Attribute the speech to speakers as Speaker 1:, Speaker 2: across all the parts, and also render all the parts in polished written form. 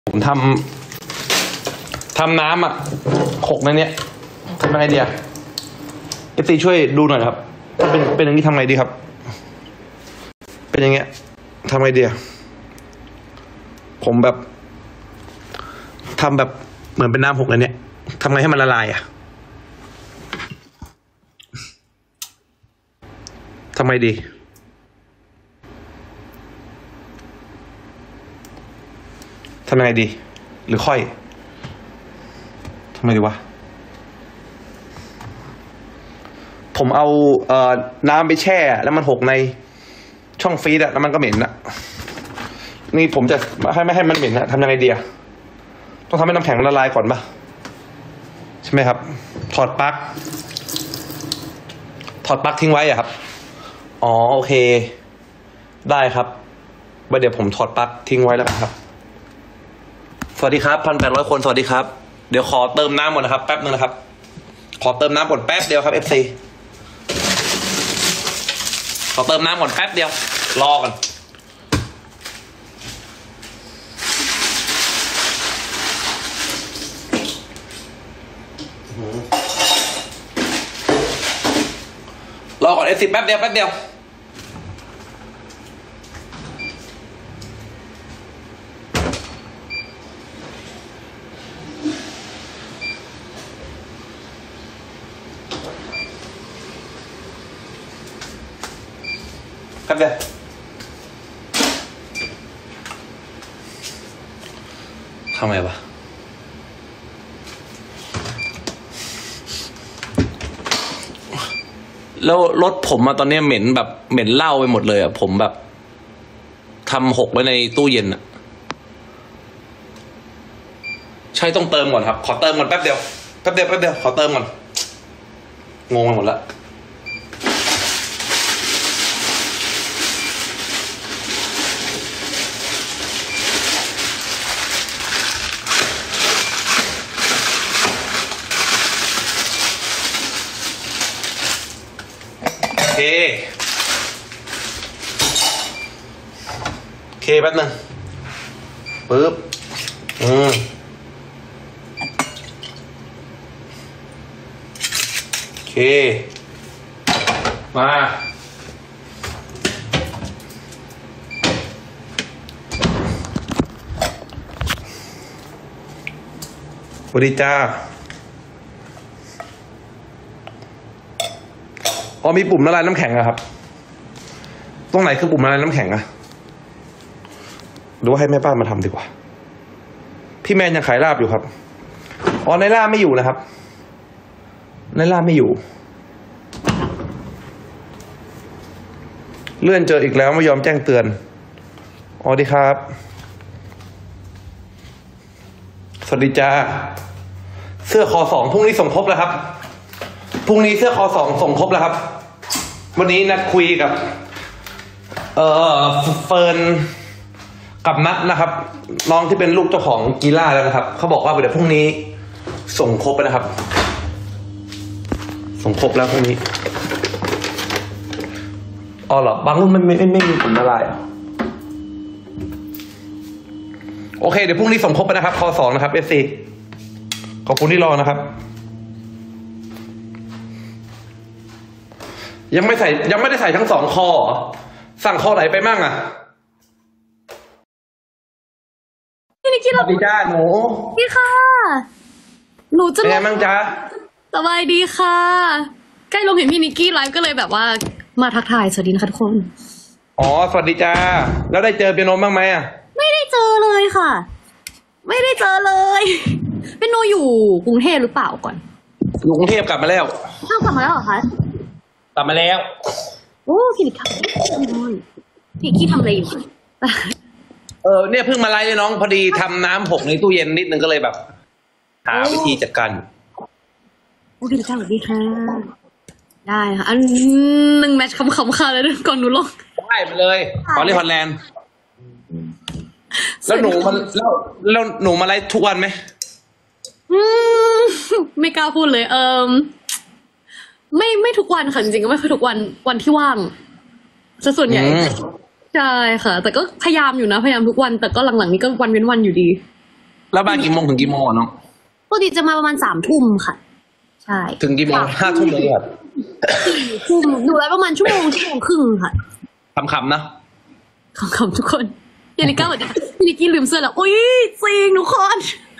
Speaker 1: ผมทำน้ำหกในเนี้ยทำยังไงดีFCช่วยดูหน่อยครับถ้าเป็นอย่างนี้ทำไงดีครับเป็นอย่างเงี้ยทำไงดีผมแบบทำแบบเหมือนเป็นน้ำหกในเนี้ยทำไงให้มันละลายทำไงดีทำยังไงดีหรือค่อยทำไงดีวะผมเอาน้ำไปแช่แล้วมันหกในช่องฟรีซแล้วมันก็เหม็นนี่ผมจะไม่ให้มันเหม็นทำยังไงดีต้องทำให้น้ำแข็งละลายก่อนป่ะใช่ไหมครับถอดปลั๊กทิ้งไว้ครับอ๋อโอเคได้ครับเดี๋ยวผมถอดปลั๊กทิ้งไว้แล้วครับสวัสดีครับ1,800 คนสวัสดีครับเดี๋ยวขอเติมน้ำก่อนนะครับแป๊บนึงนะครับขอเติมน้ำก่อนแป๊บเดียวครับ FC ขอเติมน้ำก่อนแป๊บเดียวรอก่อนรอก่อน FC แป๊บเดียวแป๊บเดียวทำไงวะแล้วรถผมตอนนี้เหม็นแบบเหม็นเหล้าไปหมดเลยผมแบบทำหกไว้ในตู้เย็นใช่ต้องเติมก่อนครับขอเติมก่อนแป๊บเดียวขอเติมก่อนงงไปหมดละโอเคแป๊บนึงปึ๊บโอเคมาสวัสดีจ้าอ๋อมีปุ่มละลายน้ำแข็งครับตรงไหนคือปุ่มละลายน้ำแข็งหรือว่าให้แม่ป้ามาทำดีกว่าพี่แมนยังขายลาบอยู่ครับอ๋อในลาบไม่อยู่นะครับในลาบไม่อยู่เลื่อนเจออีกแล้วไม่ยอมแจ้งเตือนอ๋อดีครับสวัสดีจ้าเสื้อคอ2พรุ่งนี้ส่งครบแล้วครับพรุ่งนี้เสื้อคอ2ส่งครบแล้วครับวันนี้นัดคุยกับเฟิร์นกับนัทนะครับน้องที่เป็นลูกเจ้าของกีฬาแล้วนะครับเขาบอกว่าเดี๋ยวพรุ่งนี้ส่งครบไปนะครับส่งครบแล้วพรุ่งนี้อ๋อเหรอบางรุ่นไม่มีปุ่มละลายโอเคเดี๋ยวพรุ่งนี้ส่งครบไปนะครับคอ2นะครับ FC ขอบคุณที่รอนะครับยังไม่ได้ใส่ทั้ง2คอสั่งคอไหนไปมั่ง
Speaker 2: พี่นิกกี้
Speaker 1: สวัสดีจ้าหนู
Speaker 2: พี่ค่ะหนูจะ
Speaker 1: เป็นไงมั่งจ้า
Speaker 2: สบายดีค่ะใกล้ลงเห็นพี่นิกกี้ไลฟ์ก็เลยแบบว่ามาทักทายสวัสดีนะคะทุกคน
Speaker 1: อ๋อสวัสดีจ้าแล้วได้เจอเปียโนบ้างไหม
Speaker 2: ไม่ได้เจอเลยค่ะไม่ได้เจอเลยเปียโนอยู่กรุงเทพหรือเปล่าก่อน
Speaker 1: อยู่กรุงเทพกลับมาแล้ว
Speaker 2: กลับมาแล้วเหรอคะ
Speaker 1: กลับมาแล้ว
Speaker 2: โอ้พี่นิกกี้ทำอะไรอยู่
Speaker 1: เนี่ยเพิ่งมาไลฟ์เลยน้องพอดีทำน้ำหกในตู้เย็นนิดนึงก็เลยแบบหาวิธีจัดการ
Speaker 2: โอ้พี่นิกกี้สวัสดีค่ะได้ค่ะอันนึงแมทช์คำค่ะแล้วก่อนหนูลง
Speaker 1: ได้ไปเลยขอเรียกฮอลแลนด์แล้วหนูมาไลฟ์ทุกวันไหม
Speaker 2: ไม่กล้าพูดเลยไม่ทุกวันค่ะจริงๆก็ไม่ค่อยทุกวันที่ว่างจะส่วนใหญ่ใช่ค่ะแต่ก็พยายามอยู่นะพยายามทุกวันแต่ก็หลังๆนี้ก็วันเว้นวันอยู่ดี
Speaker 1: แล้วมากี่โมงถึงกี่โมงน้อง
Speaker 2: ปกติจะมาประมาณ3 ทุ่มค่ะใช่
Speaker 1: ถึงกี่โมง5 ทุ่มเลยครับ
Speaker 2: 4 ทุ่มดูแล้วประมาณชั่วโมงครึ่งค่ะ
Speaker 1: ขำๆนะ
Speaker 2: ขำๆทุกคนพี่นิกกี้สวัสดีพี่นิกกี้ลืมเสื้อแล้วอุ้ยจริงทุกคน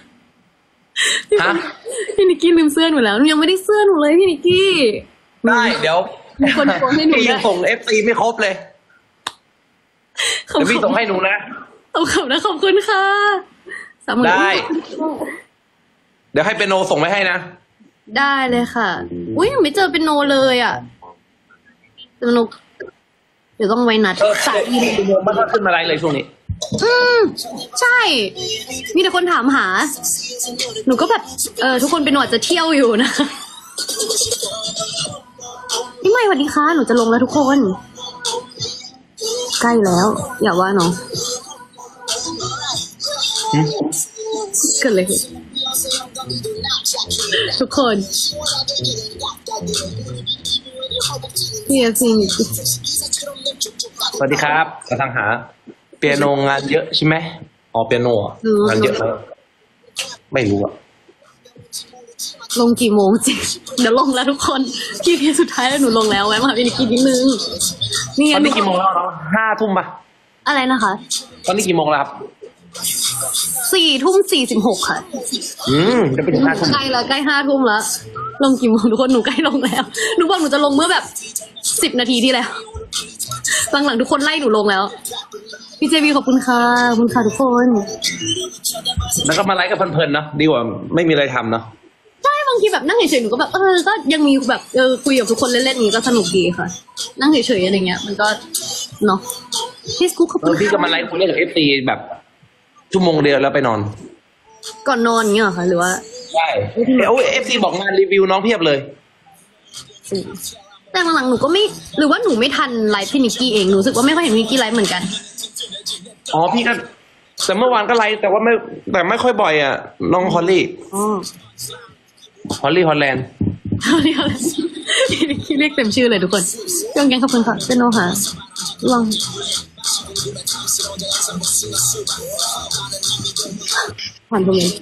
Speaker 2: พี่นิกกี้ลืมเสื้อหนูแล้วหนูยังไม่ได้เสื้อหนูเลยพี่นิกกี้
Speaker 1: ได้เดี๋ยว
Speaker 2: มีคนส่งให้หนู
Speaker 1: ยังส่งFCไม่ครบเลยเดี๋ยวพี่ส่งให้หนูนะ
Speaker 2: ขอบนะขอบคุณค่ะ
Speaker 1: ได้เดี๋ยวให้เปียโนส่งไปให้นะ
Speaker 2: ได้เลยค่ะอุ้ยไม่เจอเปียโนเลยอ่ะเปียโนเดี๋ยวต้องไว้นัด
Speaker 1: สายอีเปียโนมันก็ขึ้นมาไลฟ์เลยช่วงนี้
Speaker 2: ใช่มีแต่คนถามหาหนูก็แบบทุกคนเป็นหนวดจะเที่ยวอยู่นะพี่ใหม่สวัสดีค่ะหนูจะลงแล้วทุกคนใกล้แล้วอย่าว่าน้องเกิดอะไรขึ้นทุกคนพี่ซี
Speaker 1: สวัสดีครับกำลังหาเปียโนงานเยอะใช่ไหมอ๋อเปียโนงานเยอะไหมไม่รู้อะ
Speaker 2: ลงกี่โมงจริงเดี๋ยวลงแล้วทุกคนพี่เพียสุดท้ายแล้วหนูลงแล้วแวะมาพี่นิกกี้นิดนึง
Speaker 1: นี่ตอนนี้กี่โมงแล้ว5 ทุ่มปะ
Speaker 2: อะไรนะคะ
Speaker 1: ตอนนี้กี่โมงแล้วครับ
Speaker 2: 4:46ค่ะ
Speaker 1: จะเป็น5 ทุ่ม
Speaker 2: ใกล้แล้วใกล้5 ทุ่มแล้วลงกี่โมงทุกคนหนูใกล้ลงแล้วหนูบอกหนูจะลงเมื่อแบบ10 นาทีที่แล้วหลังๆทุกคนไล่หนูลงแล้วพี่เจวีขอบคุณค่ะขอบคุณค่ะทุกคน
Speaker 1: แล้วก็มาไลฟ์กับเพลินๆเนาะดีกว่าไม่มีอะไรทำเนาะ
Speaker 2: ใช่บางทีแบบนั่งเฉยๆหนูก็แบบก็ยังมีแบบคุยกับทุกคนเล่นๆนี้ก็สนุกดีค่ะนั่งเฉยๆอะไรเงี้ยมันก็เนาะพี่สกู๊ปขอบคุณ
Speaker 1: พี่ก็มาไลฟ์คุยกับFTแบบชั่วโมงเดียวแล้วไปนอน
Speaker 2: ก่อนนอนเงี้ยค่ะหรือว่า
Speaker 1: ใช่FTบอกงานรีวิวน้องเพียบเลย
Speaker 2: แต่หลังๆหนูก็ไม่หรือว่าหนูไม่ทันไลฟ์พี่นิกกี้เองหนูรู้สึกว่าไม่ค่อยเห็นนิกกี้ไลฟ์เหมือนกัน
Speaker 1: อ๋อพี่ก็แต่เมื่อวานก็ไลฟ์แต่ว่าไม่ค่อยบ่อยอ่ะน้องฮอลลี่ฮอลลี่ฮอลแลนด์
Speaker 2: พี่นิกกี้เรียกเต็มชื่อเลยทุกคนยังขอบคุณค่ะเป็นโนหาลองผ่านตรงนี้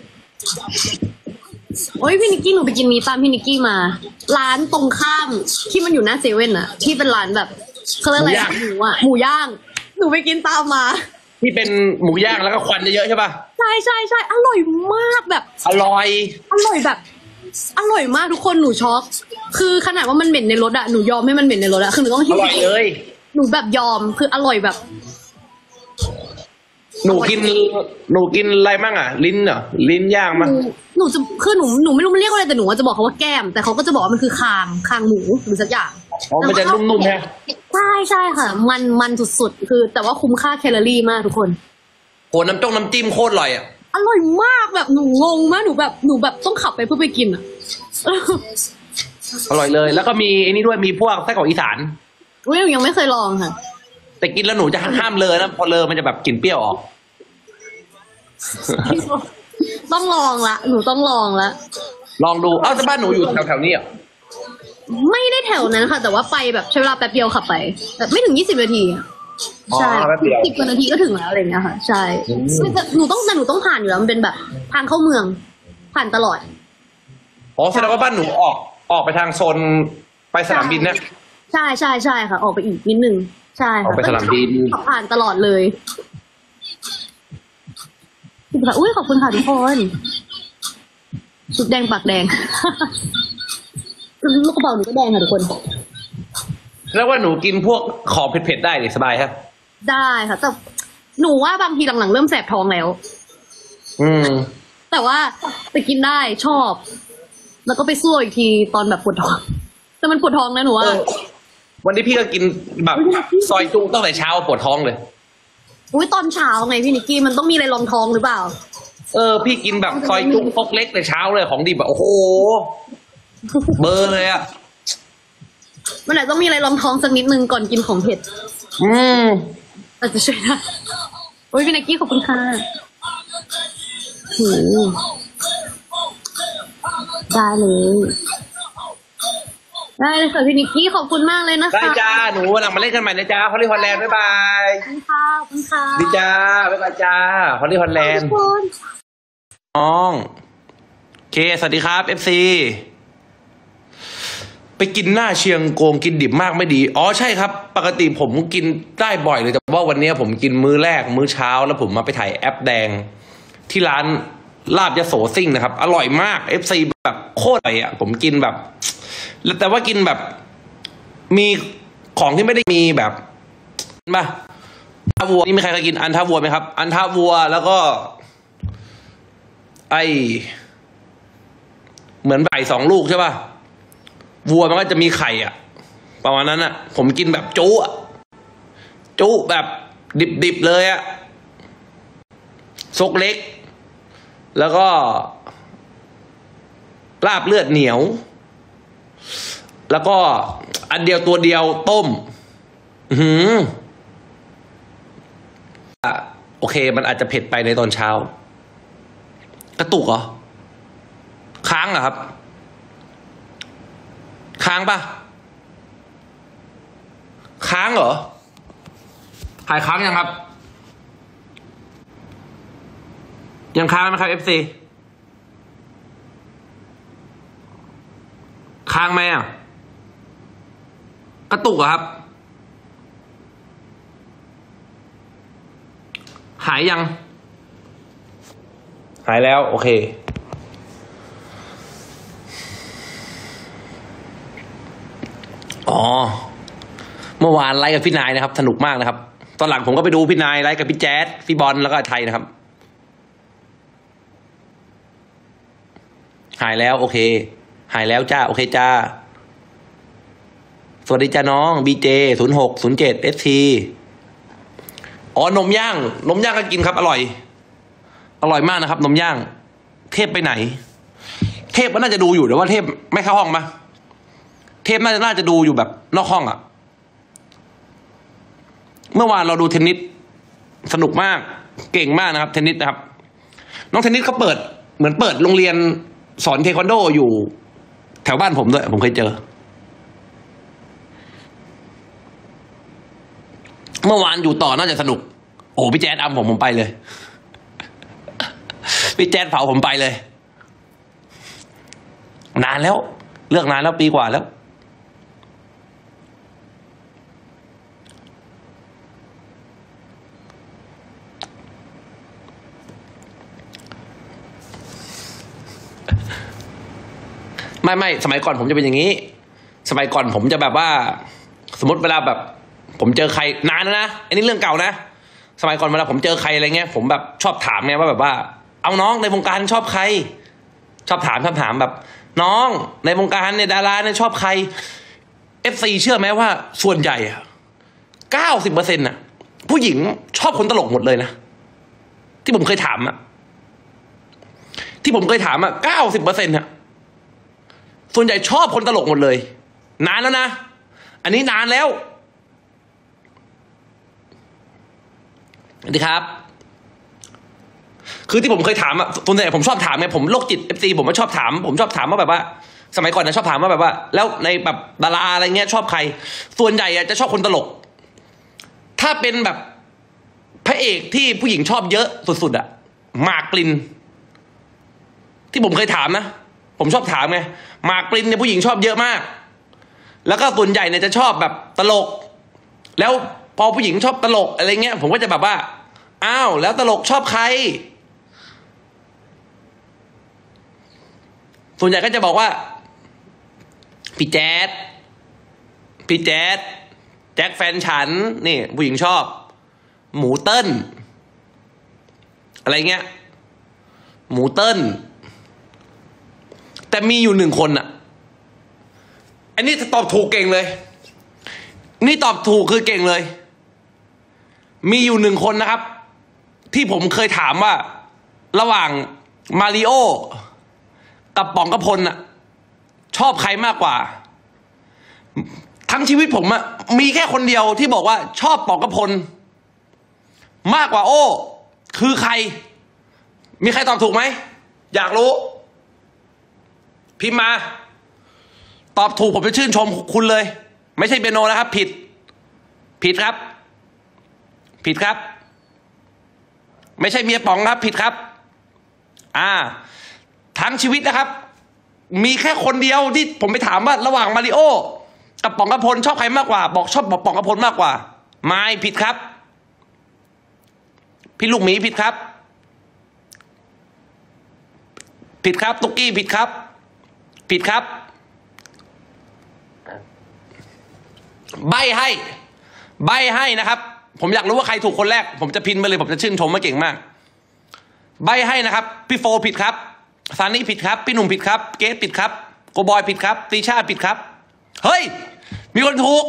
Speaker 2: โอ้ยพี่นิกกี้หนูไปกินมีตามพี่นิกกี้มาร้านตรงข้ามที่มันอยู่หน้าเซเว่นอะที่เป็นร้านแบบเขาเรียกอะไรหมูย่างหนูไปกินตามมา
Speaker 1: ที่เป็นหมูย่างแล้วก็ควันเยอะๆใช่ป่ะ
Speaker 2: ใช่อร่อยมากแบบ
Speaker 1: อร่อย
Speaker 2: แบบอร่อยมากทุกคนหนูช็อกคือขนาดว่ามันเหม็นในรถอะหนูยอมให้มันเหม็นในรถอะคือหนูต้องหิ้ว
Speaker 1: อร่อยเลย
Speaker 2: หนูแบบยอมคืออร่อยแบบ
Speaker 1: หนูกินอะไรมั่งอ่ะลิ้นเหรอลิ้นย่างมั้ง
Speaker 2: หนูจะคือหนูไม่รู้มันเรียกว่าอะไรแต่หนูจะบอกเขาว่าแก้มแต่เขาก็จะบอกว่ามันคือคางหมูหรือสักอย่าง
Speaker 1: อ๋อมันจะนุ่มๆแฮะ
Speaker 2: ใช่ค่ะมันสุดๆคือแต่ว่าคุ้มค่าแคลอรี่มากทุกคน
Speaker 1: โหน้ำจิ้มโคตรอร่อยอ่ะ
Speaker 2: อร่อยมากแบบหนูงงมากหนูแบบต้องขับไปเพื่อไปกินอ่ะ
Speaker 1: อร่อยเลยแล้วก็มีไอ้นี่ด้วยมีพวกไส้กรอกอีสาน
Speaker 2: หนูยังไม่เคยลองค่ะ
Speaker 1: แต่กินแล้วหนูจะห้ามเลยนะพอเลยมันจะแบบกลิ่นเปรี้ยวออก
Speaker 2: ต้องลองละหนูต้องลองละ
Speaker 1: ลองดูแต่บ้านหนูอยู่แถวๆนี้อ่ะ
Speaker 2: ไม่ได้แถวนั้นค่ะแต่ว่าไปแบบใช้เวลาแป๊บเดียวขับไปแบบไม่ถึง20 นาทีใช่10 กว่านาทีก็ถึงแล้วอะไรเงี้ยค่ะใช่หนูต้องผ่านอยู่แล้วมันเป็นแบบทางเข้าเมืองผ่านตลอด
Speaker 1: อ๋อแสดงว่าบ้านหนูออกไปทางโซนไปสนามบินเนี่ย
Speaker 2: ใช่ค่ะออกไปอีกนิดนึงใช่ค่ะ
Speaker 1: ไปสนามบิน
Speaker 2: ผ่านตลอดเลยอุ้ยขอบคุณค่ะทุกคนชุดแดงปากแดงลูกกระเป๋าหนูก็แดงค่ะทุกคน
Speaker 1: แล้วว่าหนูกินพวกของเผ็ดๆได้สบายครับ
Speaker 2: ได้ค่ะแต่หนูว่าบางทีหลังๆเริ่มแสบท้องแล้วแต่ว่าแต่กินได้ชอบแล้วก็ไปสู้อีกทีตอนแบบปวดท้องแต่มันปวดท้องนะหนูว่า
Speaker 1: วันนี้พี่ก็กินแบบซอยจุตั้งแต่เช้าปวดท้องเลย
Speaker 2: อุ้ยตอนเช้าไงพี่นิกกี้มันต้องมีอะไรรองท้องหรือเปล่า
Speaker 1: พี่กินแบบซอยจุ๊ฟกเล็กแต่เช้าเลยของดีแบบโอ้โหเบอร์เลยอ่ะ
Speaker 2: มันอาจต้องมีอะไรรองท้องสักนิดนึงก่อนกินของเผ็ดอาจจะช่วยได้โอ้ยพี่นิกกี้ขอบคุณค่ะได้เลยค่ะพี่นิกกี้ขอบคุณมากเลยนะคะ
Speaker 1: ได้จ้าหนูวันหลังมาเล่นกันใหม่นะจ้าฮอลลี่ฮอลแลนด์บ๊ายบาย
Speaker 2: ขอบคุณค่ะ
Speaker 1: ดีจ้าบ๊ายบายจ้าฮอลลี่ฮอลแลนด์น้องเคสวัสดีครับ FC ไปกินหน้าเชียงโกงกินดิบมากไม่ดีอ๋อใช่ครับปกติผมกินได้บ่อยเลยแต่ว่าวันนี้ผมกินมื้อแรกมื้อเช้าแล้วผมมาไปถ่ายแอปแดงที่ร้านลาบยโสซิ่งนะครับอร่อยมาก FC แบบโคตรอร่อยอ่ะผมกินแบบแต่ว่ากินแบบมีของที่ไม่ได้มีแบบป่ะอันทะวัวนี่มีใครเคยกินอันทะวัวไหมครับอันทะวัวแล้วก็เหมือนไก่2 ลูกใช่ป่ะวัวมันก็จะมีไข่อ่ะประมาณนั้นอ่ะผมกินแบบจุ๊อ่ะจุ๊แบบดิบๆเลยอ่ะซกเล็กแล้วก็ลาบเลือดเหนียวแล้วก็อันเดียวตัวเดียวต้มโอเคมันอาจจะเผ็ดไปในตอนเช้ากระตุกเหรอค้างเหรอครับค้างปะค้างเหรอหายค้างยังครับยังค้างไหมครับ FC ค้างไหมอ่ะกระตุกเหรอครับหายยังหายแล้วโอเคอ๋อเมื่อวานไลฟ์กับพี่นายนะครับสนุกมากนะครับตอนหลังผมก็ไปดูพี่นายไลฟ์กับพี่แจ๊ดพี่บอลแล้วก็ไทยนะครับหายแล้วโอเคหายแล้วจ้าโอเคจ้าสวัสดีจ้าน้อง BJ 0607 ST อ๋อนมย่างก็กินครับอร่อยมากนะครับนมย่างเทพไปไหนเทพก็น่าจะดูอยู่แต่ว่าเทพไม่เข้าห้องมาเทพน่าจะดูอยู่แบบนอกห้องอ่ะเมื่อวานเราดูเทนนิสสนุกมากเก่งมากนะครับเทนนิสนะครับน้องเทนนิสเขาเปิดเหมือนเปิดโรงเรียนสอนเทควันโดอยู่แถวบ้านผมด้วยผมเคยเจอเมื่อวานอยู่ต่อน่าจะสนุกโอ้พี่แจ๊ดอัมผมไปเลยพี่แจ๊ดเผาผมไปเลยนานแล้วเลือกนานแล้วปีกว่าแล้วไม่สมัยก่อนผมจะเป็นอย่างนี้สมัยก่อนผมจะแบบว่าสมมติเวลาแบบผมเจอใครนานแล้วนะอันนี้เรื่องเก่านะสมัยก่อนเวลาผมเจอใครอะไรเงี้ยผมแบบชอบถามไงว่าแบบว่าเอาน้องในวงการชอบใครชอบถามแบบน้องในวงการเนี่ยดาราเนี่ยชอบใคร FC เชื่อไหมว่าส่วนใหญ่90%น่ะผู้หญิงชอบคนตลกหมดเลยนะที่ผมเคยถาม90%น่ะส่วนใหญ่ชอบคนตลกหมดเลยนานแล้วนะอันนี้นานแล้วสวัสดีครับคือที่ผมเคยถามส่วนใหญ่ผมชอบถามไงผมโรคจิต FC ผมชอบถามว่าแบบว่าสมัยก่อนนะชอบถามว่าแบบว่าแล้วในแบบดาราอะไรเงี้ยชอบใครส่วนใหญ่จะชอบคนตลกถ้าเป็นแบบพระเอกที่ผู้หญิงชอบเยอะสุดๆหมากปรินที่ผมเคยถามนะผมชอบถามไงหมากปรินเนี่ยผู้หญิงชอบเยอะมากแล้วก็ส่วนใหญ่เนี่ยจะชอบแบบตลกแล้วพอผู้หญิงชอบตลกอะไรเงี้ยผมก็จะแบบว่าอ้าวแล้วตลกชอบใครส่วนใหญ่ก็จะบอกว่าพี่แจ๊ดแจ็คแฟนฉันนี่ผู้หญิงชอบหมูเติ้ลอะไรเงี้ยหมูเติ้ลแต่มีอยู่1 คนอันนี้ตอบถูกเก่งเลยนี่ตอบถูกคือเก่งเลยมีอยู่1 คนนะครับที่ผมเคยถามว่าระหว่างมาริโอกับป๋องกพลชอบใครมากกว่าทั้งชีวิตผมมีแค่คนเดียวที่บอกว่าชอบป๋องกพลมากกว่าโอ้คือใครมีใครตอบถูกไหมอยากรู้พิมพ์มาตอบถูกผมจะชื่นชมคุณเลยไม่ใช่เปียโนนะครับผิดครับไม่ใช่เมียป๋องครับผิดครับทั้งชีวิตนะครับ มีแค่คนเดียวที่ผมไปถามว่าระหว่างมาริโอกับป๋องกระพลชอบใครมากกว่าบอกชอบป๋องกระพลมากกว่าไม่ผิดครับพี่ลูกหมีผิดครับผิดครับตุ๊กกี้ผิดครับผิดครับใบให้นะครับผมอยากรู้ว่าใครถูกคนแรกผมจะพิมพ์ไปเลยผมจะชื่นชมว่าเก่งมากใบให้นะครับพี่โฟผิดครับซานี่ผิดครับพี่หนุ่มผิดครับเกสผิดครับโกบอยผิดครับตีชาผิดครับเฮ้ยมีคนถูก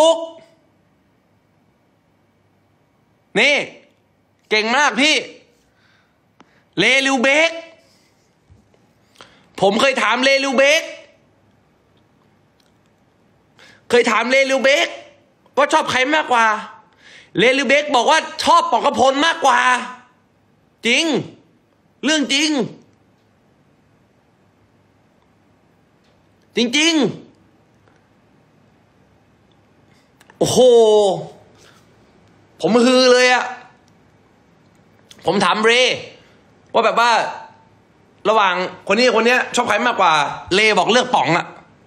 Speaker 1: นี่เก่งมากพี่เลลิวเบกผมเคยถามเลลิวเบกว่าชอบใครมากกว่าเลลิวเบกบอกว่าชอบป๋องกระพลมากกว่าจริงเรื่องจริงโอ้โหผมฮือเลยอะผมถามเรว่าแบบว่าระหว่างคนนี้คนนี้ชอบใครมากกว่าเรบอกเลือกป๋องอะ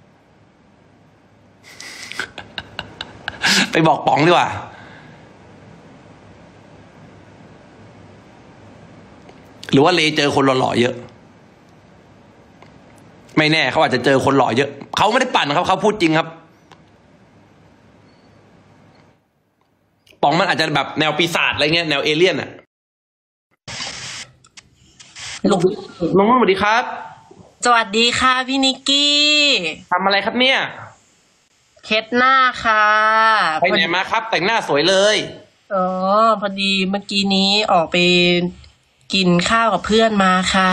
Speaker 1: ไปบอกป๋องดีกว่าหรือว่าเรเจอคนหล่อๆเยอะไม่แน่เขาอาจจะเจอคนหล่อเยอะเขาไม่ได้ปั่นครับเขาพูดจริงครับป๋องมันอาจจะแบบแนวปีศาจอะไรเงี้ยแนวเอเลี่ยนอะน้องสวัสดีครับ
Speaker 3: สวัสดีค่ะพี่นิกกี้
Speaker 1: ทำอะไรครับเนี่ย
Speaker 3: เคล็ดหน้าค่ะ
Speaker 1: ไปไหนมาครับแต่งหน้าสวยเลย
Speaker 3: พอดีเมื่อกี้นี้ออกไปกินข้าวกับเพื่อนมาค่ะ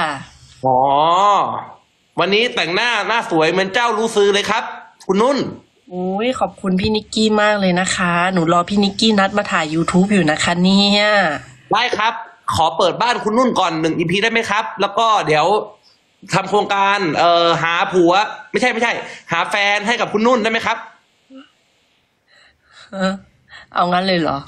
Speaker 1: วันนี้แต่งหน้าสวยเหมือนเจ้ารู้ซื้อเลยครับคุณนุ่น
Speaker 3: อุ้ยขอบคุณพี่นิกกี้มากเลยนะคะหนูรอพี่นิกกี้นัดมาถ่าย YouTube อยู่นะคะเนี่ย
Speaker 1: ได้ครับขอเปิดบ้านคุณนุ่นก่อน1 EP ได้ไหมครับแล้วก็เดี๋ยวทำโครงการหาผัวไม่ใช่หาแฟนให้กับคุณนุ่นได้ไหมครับ
Speaker 3: เอางั้นเลยเหรอ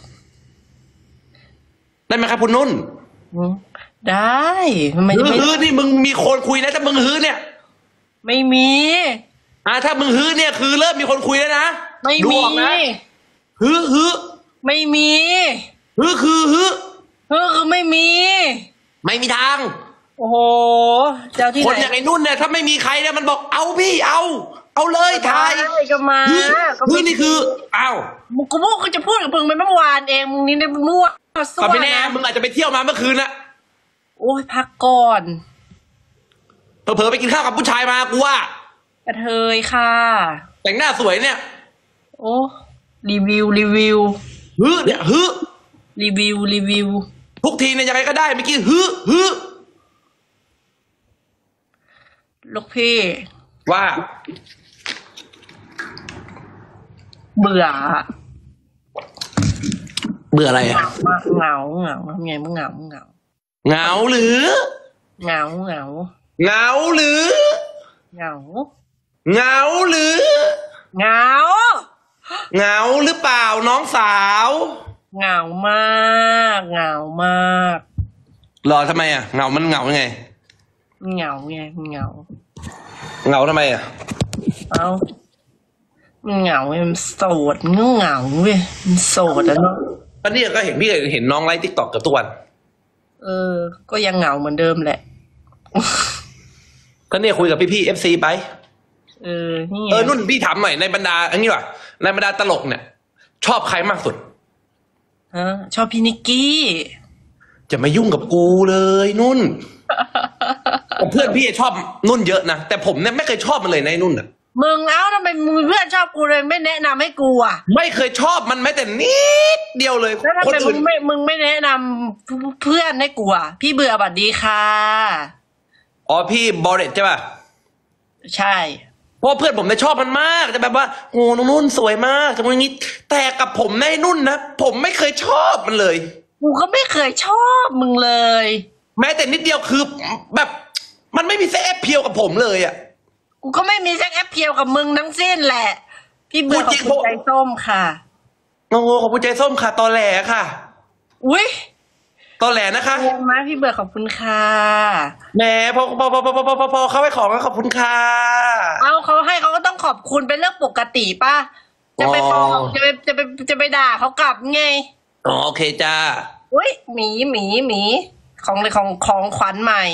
Speaker 1: ได้ไหมครับคุณนุ่น
Speaker 3: ได้ไม่
Speaker 1: ฮื้อนี่มึงมีคนคุยแล้วถ้ามึงฮื้อเนี่ย
Speaker 3: ไม่มี
Speaker 1: ถ้ามึงฮื้อเนี่ยคือเริ่มมีคนคุยแล้วนะ
Speaker 3: ไม่มี
Speaker 1: ฮื้อ
Speaker 3: ไม่มี
Speaker 1: ฮื้อคือ
Speaker 3: ไม่
Speaker 1: มีทาง
Speaker 3: โอ้โหเจ้าที่ไหน
Speaker 1: คนอย่างไอ้นุ่นเนี่ยถ้าไม่มีใครเนี่ยมันบอกเอาพี่เอาเลยทาย
Speaker 3: ก็มา
Speaker 1: ฮื้อนี่คือ
Speaker 3: มึงก็จะพูดกับมึงเมื่อวานเองมึงนี่เนี่ยมั่ว
Speaker 1: ก็ไม่แน่มึงอาจจะไปเที่ยวมาเมื่อคืนน่ะ
Speaker 3: โอ้ยพักก่อน
Speaker 1: เผลอไปกินข้าวกับผู้ชายมากูว่
Speaker 3: ากระเทยค่ะ
Speaker 1: แต่งหน้าสวยเนี่ย
Speaker 3: โอ้รีวิว
Speaker 1: ฮื้อเนี่ยฮื้อ
Speaker 3: รีวิว
Speaker 1: ทุกทีเนี่ยยังไงก็ได้เมื่อกี้ฮื้อ
Speaker 3: ลูกพี่
Speaker 1: ว่า
Speaker 3: เบื่อ
Speaker 1: อะไรอ่ะ
Speaker 3: เหงาทำไงมึงเหงา
Speaker 1: หรือ
Speaker 3: เหงา
Speaker 1: หรือ
Speaker 3: เหงา
Speaker 1: หรือหรือเปล่าน้องสาว
Speaker 3: เหงามาก
Speaker 1: หรอทำไมอ่ะเหงามันเหงายังไง
Speaker 3: เหงา
Speaker 1: ทำไมอ่ะ
Speaker 3: มันเหงามันโสดมันเหงาเว้ยมันโสดแล้วเนาะ
Speaker 1: ตอนนี้ก็เห็นน้องไลฟ์ TikTok กับทุกวัน
Speaker 3: ก็ยังเหงาเหมือนเดิมแหละ
Speaker 1: ก็เนี่ยคุยกับพี่ FC ไป
Speaker 3: นี่
Speaker 1: นุ่นพี่ถามหน่อยในบรรดาอันนี้ว่ะในบรรดาตลกเนี่ยชอบใครมากสุด
Speaker 3: ชอบพี่นิกกี้
Speaker 1: จะมายุ่งกับกูเลยนุ่น เพื่อนพี่ชอบนุ่นเยอะนะแต่ผมเนี่ยไม่เคยชอบมันเลยในนุ่นอ่ะ
Speaker 3: มึงทำไมมึงเพื่อนชอบกูเลยไม่แนะนำให้กูอ่ะ
Speaker 1: ไม่เคยชอบมันแม้แต่นิดเดียวเลย
Speaker 3: แล้วทำไมมึงไม่แนะนำเพื่อนให้กูอ่ะพี่เบื่อบัดดีค่ะ
Speaker 1: พี่บอเรตใช่ป่ะ
Speaker 3: ใช่
Speaker 1: เพราะเพื่อนผมเนี่ยชอบมันมากจะแบบว่าโอ้นุ่นสวยมากจะมันอย่างนี้แต่กับผมในนุ่นนะผมไม่เคยชอบมันเลย
Speaker 3: กูก็ไม่เคยชอบมึงเลย
Speaker 1: แม้แต่นิดเดียวคือแบบมันไม่มีเซ็กแอปเพียวกับผมเลยอ่ะ
Speaker 3: กูก็ไม่มีเซ็กแอปเพียวกับมึงทั้งสิ้นแหละพี่เบื่อขอบคุณใจส้มค่ะ
Speaker 1: โอ้ขอบคุณใจส้มค่ะตอแหลค่ะ
Speaker 3: อุ้ย
Speaker 1: ตอแหลนะคะ
Speaker 3: มาพี่เบื่อขอบคุณค่ะ
Speaker 1: แหมพอเข้าไปของแล้วขอบคุณค่ะ
Speaker 3: เอาเขาให้เขาก็ต้องขอบคุณเป็นเรื่องปกติป่ะจะไปฟ้องจะไปด่าเขากลับไง
Speaker 1: อ๋อโอเคจ้า
Speaker 3: อุ้ยหมีของขวัญใหม่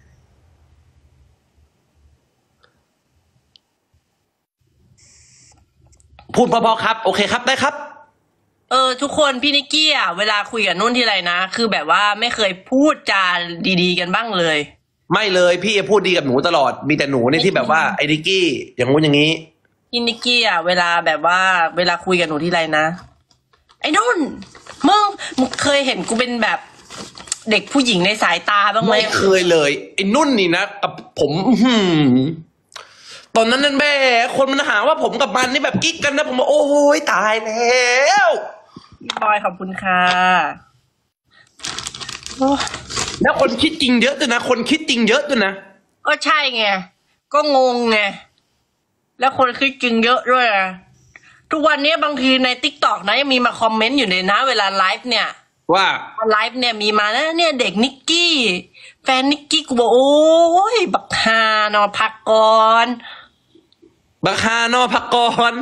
Speaker 1: พูดพอๆครับโอเคครับได้ครับ
Speaker 3: ทุกคนพี่นิกกี้อ่ะเวลาคุยกับนุ่นที่ไรนะคือแบบว่าไม่เคยพูดจาดีๆกันบ้างเลย
Speaker 1: ไม่เลยพี่พูดดีกับหนูตลอดมีแต่หนูเนี่ยที่แบบว่าไอ้ดิกกี้อย่างงู้นอย่างนี้
Speaker 3: พี่นิกกี้อ่ะเวลาแบบว่าเวลาคุยกับหนูที่ไรนะไอ้นุ่นมึงเคยเห็นกูเป็นแบบเด็กผู้หญิงในสายตาบ้างไหม
Speaker 1: ไม่เคยเลยไอ้นุ่นนี่นะกับผมตอนนั้นนั่นแม่คนมันหาว่าผมกับมันนี่แบบกิ๊กกันนะผมบอกโอ้ยตายแล้ว
Speaker 3: พี่บอยขอบคุณค่ะ
Speaker 1: แล้วคนคิดจริงเยอะด้วยนะคนคิดจริงเยอะด้วยนะ
Speaker 3: ก็ใช่ไงก็งงไงแล้วคนคิดจริงเยอะด้วยอะทุกวันนี้บางทีในติ๊กต็อกนะยังมีมาคอมเมนต์อยู่เลยนะเวลาไลฟ์เนี่ย
Speaker 1: ว่า
Speaker 3: ไลฟ์เนี่ยมีมานะเนี่ยเด็กนิกกี้แฟนนิกกี้กูบอกโอ้ยบักฮานอนพักก่อน
Speaker 1: บักฮานอพักกร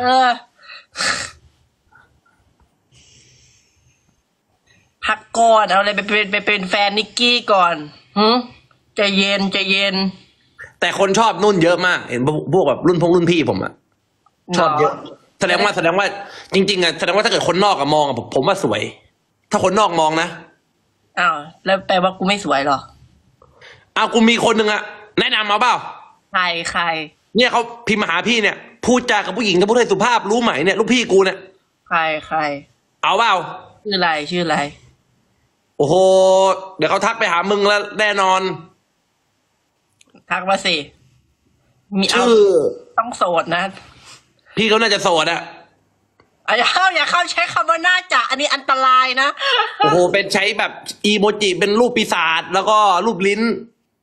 Speaker 3: พักก่อนเอาอะไรไปเป็นแฟนนิกกี้ก่อนใจเย็น
Speaker 1: แต่คนชอบนุ่นเยอะมากเห็นพวกแบบรุ่นพี่ผมอะชอบเยอะแสดงว่าจริงๆอะแสดงว่าถ้าเกิดคนนอกอะมองอะผมว่าสวย ถ้าคนนอกมองนะ
Speaker 3: อ้าวแล้วแปลว่ากูไม่สวยเหรอ
Speaker 1: เอากูมีคนหนึ่งอะแนะนำมาเปล่า
Speaker 3: ใคร
Speaker 1: เนี่ยเขาพิมพ์มาหาพี่เนี่ยพูดจากับผู้หญิงกับผู้ชายสุภาพรู้ไหมเนี่ยลูกพี่กูเนี่ย
Speaker 3: ใคร
Speaker 1: เอาเปล่า
Speaker 3: ชื่ออะไร
Speaker 1: โอ้โหเดี๋ยวเขาทักไปหามึงแล้วแน่นอน
Speaker 3: ทักมาสิมีเอา
Speaker 1: ชื่อ
Speaker 3: ต้องโสดนะ
Speaker 1: พี่เขาน่าจะโสดอะ
Speaker 3: อย่าเข้าใช้คำว่าน่าจะอันนี้อันตรายนะ
Speaker 1: โอ้โหเป็นใช้แบบอีโมจิเป็นรูปปีศาจแล้วก็รูปลิ้น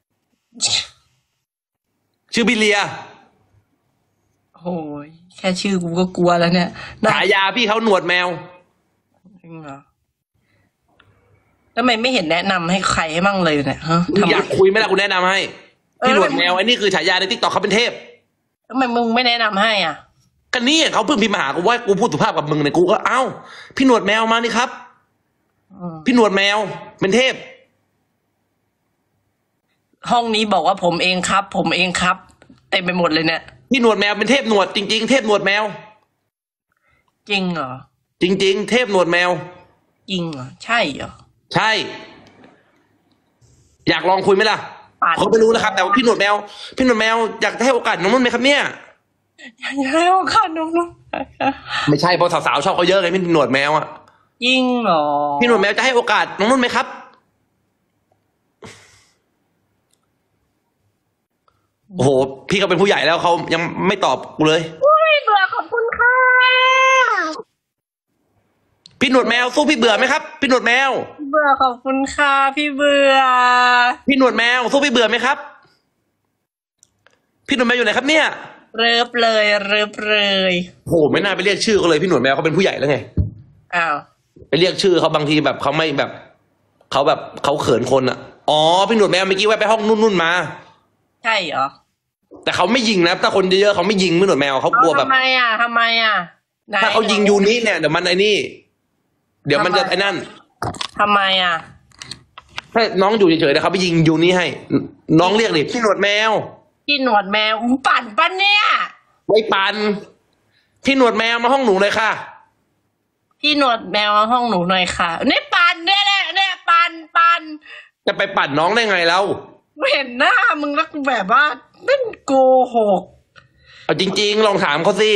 Speaker 1: ชื่อพี่เลีย
Speaker 3: โอ้ยแค่ชื่อกูก็กลัวแล้วเนี่ยน่า
Speaker 1: ฉายาพี่เขาหนวดแมว
Speaker 3: จริงเหรอทำไมไม่เห็นแนะนำให้ใครให้มั่งเลยเนี่ยฮะทำไม
Speaker 1: อยากคุยไหมล่ะกูแนะนำให้พี่หนวดแมวไอ้นี่คือฉายาในทิกตอกเขาเป็นเทพ
Speaker 3: ทำไมมึงไม่แนะนำให้อ่ะ
Speaker 1: ก็นี่เขาเพิ่งพิมพ์มาหากูว่ากูพูดสุภาพกับมึงเนี่ยกูก็เอ้าพี่หนวดแมวมานี่ครับ พี่หนวดแมวเป็นเทพ
Speaker 3: ห้องนี้บอกว่าผมเองครับเต็มไปหมดเลยเนี่ย
Speaker 1: พี่หนวดแมวเป็นเทพหนวดจริงๆเทพหนวดแมว
Speaker 3: จริงเหรอ
Speaker 1: จริงๆเทพหนวดแมว
Speaker 3: จริงเหรอใช่เหรอ
Speaker 1: ใช่ อยากลองคุยไหมล่ะ
Speaker 3: ป่าน
Speaker 1: เขาไม่รู้นะครับ แต่ว่าพี่หนวดแมวอยากให้โอกาสน้องนุ่นไหมครับเนี่ย
Speaker 3: อย่าให้โอกาสน้อง
Speaker 1: ไม่ใช่เพราะสาวๆชอบเขาเยอะไงพี่หนวดแมวอ่ะ
Speaker 3: จริงเหรอ
Speaker 1: พี่หนวดแมวจะให้โอกาสน้องนุ่นไหมครับโอ้โหพี่เขาเป็นผู้ใหญ่แล้วเขายังไม่ตอบกูเลย
Speaker 3: อุ้ยเบื่อขอบคุณค่ะ
Speaker 1: พี่หนวดแมวสู้พี่เบื่อไหมครับพี่หนวดแมว
Speaker 3: เบื่อขอบคุณค่ะพี่เบื่อ
Speaker 1: พี่หนวดแมวสู้พี่เบื่อไหมครับพี่หนวดแมวอยู่ไหนครับเนี่ย
Speaker 3: เริบเลย
Speaker 1: โหไม่น่าไปเรียกชื่อเขาเลยพี่หนวดแมวเขาเป็นผู้ใหญ่แล้วไง
Speaker 3: อ้าว
Speaker 1: ไปเรียกชื่อเขาบางทีแบบเขาไม่แบบเขาเขินคนอ่ะอ๋อพี่หนวดแมวเมื่อกี้แวะไปห้องนุ่นมา
Speaker 3: ใช่เหรอ
Speaker 1: แต่เขาไม่ยิงนะถ้าคนเยอะๆเขาไม่ยิงพี่หนวดแมวเขากลัวแบบ
Speaker 3: ทำไมอ่ะไหน
Speaker 1: ถ้าเขายิงยูนี้เนี่ยเดี๋ยวมันไอ้นี่ เดี๋ยวมันจะไอ้นั่น
Speaker 3: ทำไมอ่ะ
Speaker 1: ถ้าน้องอยู่เฉยๆเดี๋ยวเขาไปยิงยูนี้ให้ น้องเรียกดิพี่หนวดแมว
Speaker 3: พี่หนวดแมวปั่นปะเนี่ย
Speaker 1: ไว้ปันพี่หนวดแมวมาห้องหนูเลยค่ะ
Speaker 3: พี่หนวดแมวห้องหนูหน่อยค่ะเนี่ยปั่นเนี่ยปั่น
Speaker 1: จะไปปั่นน้องได้ไงแล้ว
Speaker 3: เห็นหน้ามึงแล้วกูแบบว่าเป็นโกหก
Speaker 1: เอาจริงๆลองถามเขาสิ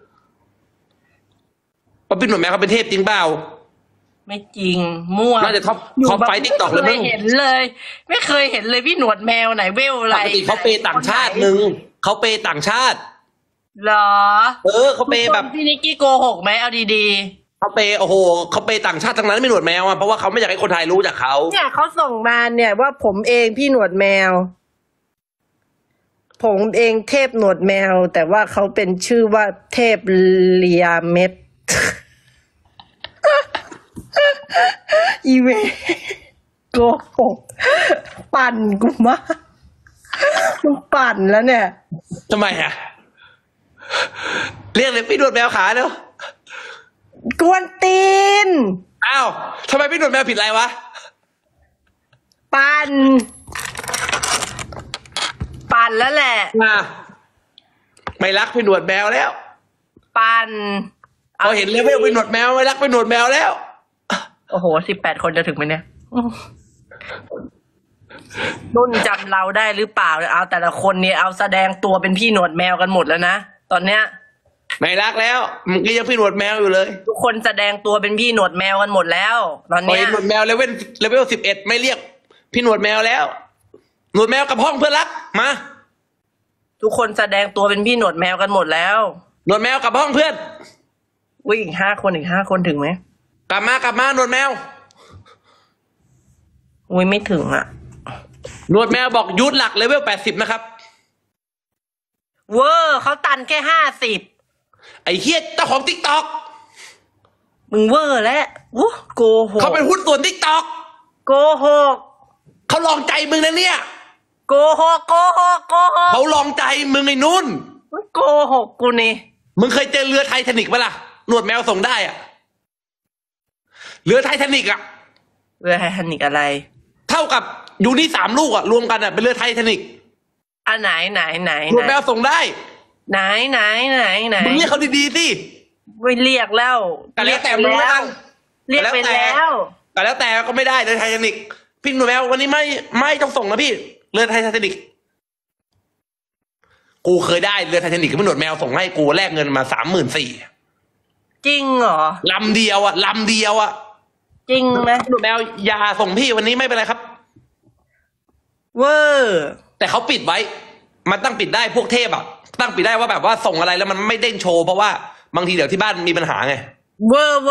Speaker 1: ว่าพี่หนวดแมวเขาเป็นเทพจริงเปล่า
Speaker 3: ไม่จริงมั่ว
Speaker 1: น่าจะท็อปไฟติ๊กต็อกเลย
Speaker 3: ไม่
Speaker 1: มั้ง
Speaker 3: เห็นเลย ไม่เคยเห็นเลยพี่หนวดแมวไหนเวลอะไร
Speaker 1: ปกติเขาเปย์ต่างชาติหนึ่งเขาเปย์ต่างชาติ
Speaker 3: เหรอ
Speaker 1: เขาเปย์แบบ
Speaker 3: พี่นิกกี้โกหกไหมเอาดี
Speaker 1: เขาเปย์โอ้โหเขาเปย์ต่างชาติทั้งนั้นไม่หนวดแมวอ่ะเพราะว่าเขาไม่อยากให้คนไทยรู้จากเขา
Speaker 3: ๆเนี่ยเขาส่งมาเนี่ยว่าผมเองพี่หนวดแมว ผมเองเทพหนวดแมว แต่ว่าเขาเป็นชื่อว่าเทพเลียเม็ด อีเวโกหกปั่นกูมากมึงปั่นแล้วเนี่ย
Speaker 1: ทำไมอ่ะ เรียกเลยพี่หนวดแมวขาเนาะ
Speaker 3: กวนตีน
Speaker 1: อ้าวทำไมพี่หนวดแมวผิดอะไรวะ
Speaker 3: ปั่นแล้วแหละ
Speaker 1: ไม่รักพี่หนวดแมวแล้ว
Speaker 3: ปั่น
Speaker 1: พอเห็นเลเวลพี่หนวดแมวไม่รักพี่หนวดแมวแล้ว
Speaker 3: โอ้โห18 คนจะถึงไหมเนี่ยนุ่นจำเราได้หรือเปล่าเอาแต่ละคนเนี่ยเอาแสดงตัวเป็นพี่หนวดแมวกันหมดแล้วนะตอนเนี้ย
Speaker 1: ไม่รักแล้วมึงก็ยังพี่หนวดแมวอยู่เลย
Speaker 3: ทุกคนแสดงตัวเป็นพี่หนวดแมวกันหมดแล้ว ตอน
Speaker 1: พอ
Speaker 3: เนี้ย
Speaker 1: เห็นหนวดแมวเลเวล11ไม่เรียกพี่หนวดแมวแล้วหนวดแมวกับห้องเพื่อนรักมา
Speaker 3: ทุกคนแสดงตัวเป็นพี่หนวดแมวกันหมดแล้ว
Speaker 1: หนวดแมวกับห้องเพื่อน
Speaker 3: อีก5 คนถึงไหม
Speaker 1: กลับมาหนวดแมว
Speaker 3: ไม่ถึงอ่ะ
Speaker 1: หนวดแมวบอกยูทหลักเลเวล80นะครับ
Speaker 3: เวอร์เขาตันแค่50
Speaker 1: ไอ้เฮียเจ้าของติ๊กต็อก
Speaker 3: มึงเวอร์แล้วโกหก
Speaker 1: เขาเป็นหุ้นส่วนติ๊กต็อก
Speaker 3: โกหก
Speaker 1: เขาลองใจมึงนะเนี่ย
Speaker 3: โกหก
Speaker 1: เขาลองใจมึงไอ้นุ่น
Speaker 3: โกหกกูนี่
Speaker 1: มึงเคยเจอเรือไททานิกปะล่ะหนวดแมวส่งได้อะเรือไททานิกอะ
Speaker 3: เรือไททานิกอะไร
Speaker 1: เท่ากับอยู่นี่3 ลูกอะรวมกันอะเป็นเรือไททานิก
Speaker 3: อันไหน
Speaker 1: หนวดแมวส่งได้
Speaker 3: ไหน
Speaker 1: มึงเรียกเขาดีๆสิ
Speaker 3: ไม่เรียกแล้ว
Speaker 1: แต่แล้วแต่มึงแล้ว
Speaker 3: เรียกไปแล้ว
Speaker 1: แต่แล้วแต่ก็ไม่ได้เรือไททานิกพี่หนวดแมววันนี้ไม่ต้องส่งนะพี่เรือไททานิกกูเคยได้เรือไททานิกกับพี่หนวดแมวส่งให้กูแลกเงินมา34,000
Speaker 3: จริงเหรอ
Speaker 1: ลำเดียวอะ
Speaker 3: จริงไหม
Speaker 1: หนวดแมวอย่าส่งพี่วันนี้ไม่เป็นไรครับ
Speaker 3: เวอร์
Speaker 1: แต่เขาปิดไว้มันตั้งปิดได้พวกเทพอะตั้งปิดได้ว่าแบบว่าส่งอะไรแล้วมันไม่เด้งโชว์เพราะว่าบางทีเดี๋ยวที่บ้านมีปัญหาไง
Speaker 3: เวอร์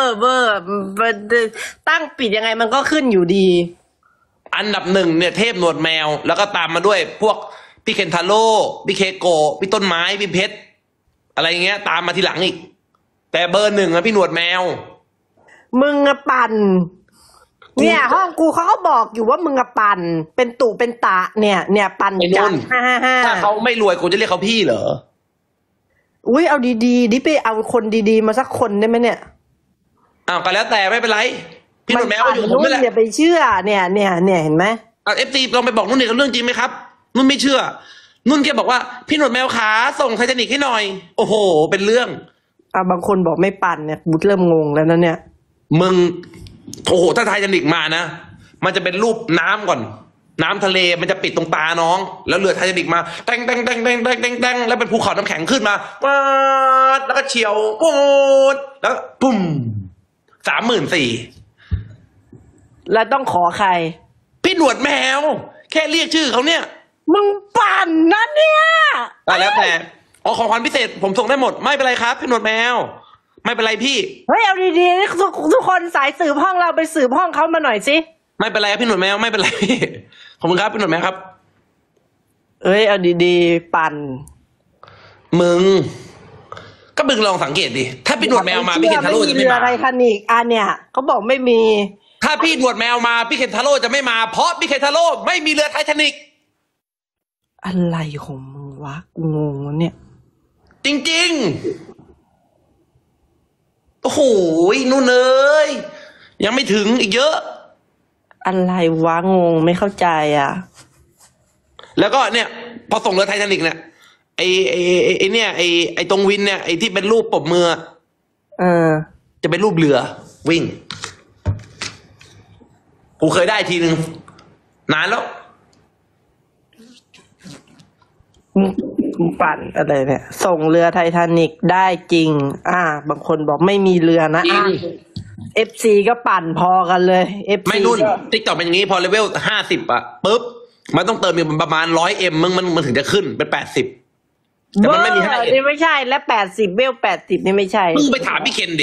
Speaker 3: ตั้งปิดยังไงมันก็ขึ้นอยู่ดี
Speaker 1: อันดับ1เนี่ยเทพหนวดแมวแล้วก็ตามมาด้วยพวกพี่เคนทาโร่พี่เคโกพี่ต้นไม้พี่เพชรอะไรเงี้ยตามมาทีหลังอีกแต่เบอร์1อะพี่หนวดแมว
Speaker 3: มึงอะปั่นเนี่ยห้องกูเขาก็บอกอยู่ว่ามึงอะปั่นเป็นตู่เป็นตะเนี่ยปั่นจัด555
Speaker 1: ถ้าเขาไม่รวยกูจะเรียกเขาพี่เหรอ
Speaker 3: เอาดีๆดิไปเอาคนดีๆมาสักคนได้ไหมเนี่ย
Speaker 1: ก็แล้วแต่ไม่เป็นไรพี่หนวดแมวอยู่ผมไม่แหละ
Speaker 3: อย่าไปเชื่อเนี่ยเห็นไหม
Speaker 1: FC ลองไปบอกนุ่นเนี่ยเรื่องจริงไหมครับนุ่นไม่เชื่อนุ่นแค่บอกว่าพี่หนวดแมวขาส่งไททานิกให้หน่อยโอ้โหเป็นเรื่อง
Speaker 3: บางคนบอกไม่ปั่นเนี่ยบุตรเริ่มงงแล้วนะเนี่ย
Speaker 1: มึงโอ้โหถ้าไททานิกมานะมันจะเป็นรูปน้ำก่อนน้ำทะเลมันจะปิดตรงตาน้องแล้วเรือไททานิกมาแตงแล้วเป็นภูเขาน้ำแข็งขึ้นมาป๊าดแล้วก็เฉียวปูดแล้วปุ้ม34,000
Speaker 3: แล้วต้องขอใคร
Speaker 1: พี่หนวดแมวแค่เรียกชื่อเขาเนี่ย
Speaker 3: มึงปั่นนะเนี่ย
Speaker 1: แล้วแต่ของขวัญพิเศษผมส่งได้หมดไม่เป็นไรครับพี่หนวดแมวไม่เป็นไรพี่
Speaker 3: เอาดีๆทุกคนสายสืบห้องเราไปสืบห้องเขามาหน่อยสิ
Speaker 1: ไม่เป็นไรพี่หนวดแมวไม่เป็นไรพี่ขอบคุณครับพี่หนวดแมวครับ
Speaker 3: เอาดีๆปั่น
Speaker 1: มึงก็มึงลองสังเกตดิถ้าพี่หนวดแมวมาพี่เคนทาโร่จะไม่มา
Speaker 3: อะไรคันอีกเนี่ยเขาบอกไม่มี
Speaker 1: ถ้าพี่หนวดแมวมาพี่เคนทาโร่จะไม่มาเพราะพี่เคนทาโร่ไม่มีเรือไททานิก
Speaker 3: อะไรของมึงวะกูงงเนี่ย
Speaker 1: จริงๆโอ้โหนู่นเลยยังไม่ถึงอีกเยอะ
Speaker 3: อะไรวะงงไม่เข้าใจ
Speaker 1: แล้วก็เนี่ยพอส่งเรือไททานิกเนี่ยไอเนี่ยไอตรงวินเนี่ยไอที่เป็นรูปปรบมือจะเป็นรูปเรือวิ่งกูเคยได้ทีนึงนานแล้ว
Speaker 3: กูปั่นอะไรเนี่ยส่งเรือไททานิกได้จริงบางคนบอกไม่มีเรือนะFC ก็ปั่นพอกันเลย FC
Speaker 1: ไม่รุ่นติ๊กต็อกเป็นอย่างนี้พอเลเวล50ปุ๊บมันต้องเติมประมาณ100Mมันถึงจะขึ้นเป็น80แต่มันไม่มีให้
Speaker 3: นี่ไม่ใช่และ80เวล80นี่ไม่ใช่
Speaker 1: มึงไปถามพี่เคนดิ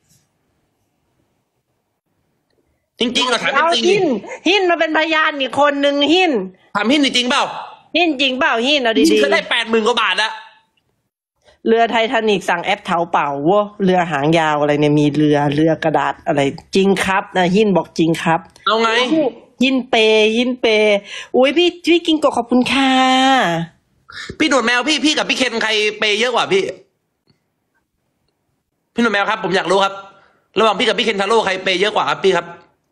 Speaker 1: จริงๆเราถามจริง
Speaker 3: หินมาเป็นพยานอีกคนนึงหิน
Speaker 1: ถามหินจริงเปล่า
Speaker 3: หินจริงเปล่าหินเอาดี
Speaker 1: ๆก็ได้80,000 กว่าบาทอะ
Speaker 3: เรือไททานิกสั่งแอปเถาเป่าเรือหางยาวอะไรเนี่ยมีเรือกระดาษอะไรจริงครับนะหินบอกจริงครับ
Speaker 1: เอาไง
Speaker 3: ยินเปอุ้ยพี่กิงโกะขอบคุณค่ะ
Speaker 1: พี่หนวดแมวพี่กับพี่เคนใครเปย์เยอะกว่าพี่หนวดแมวครับผมอยากรู้ครับระหว่างพี่กับพี่เคนทาโร่ใครเปย์เยอะกว่าครับพี่ครับ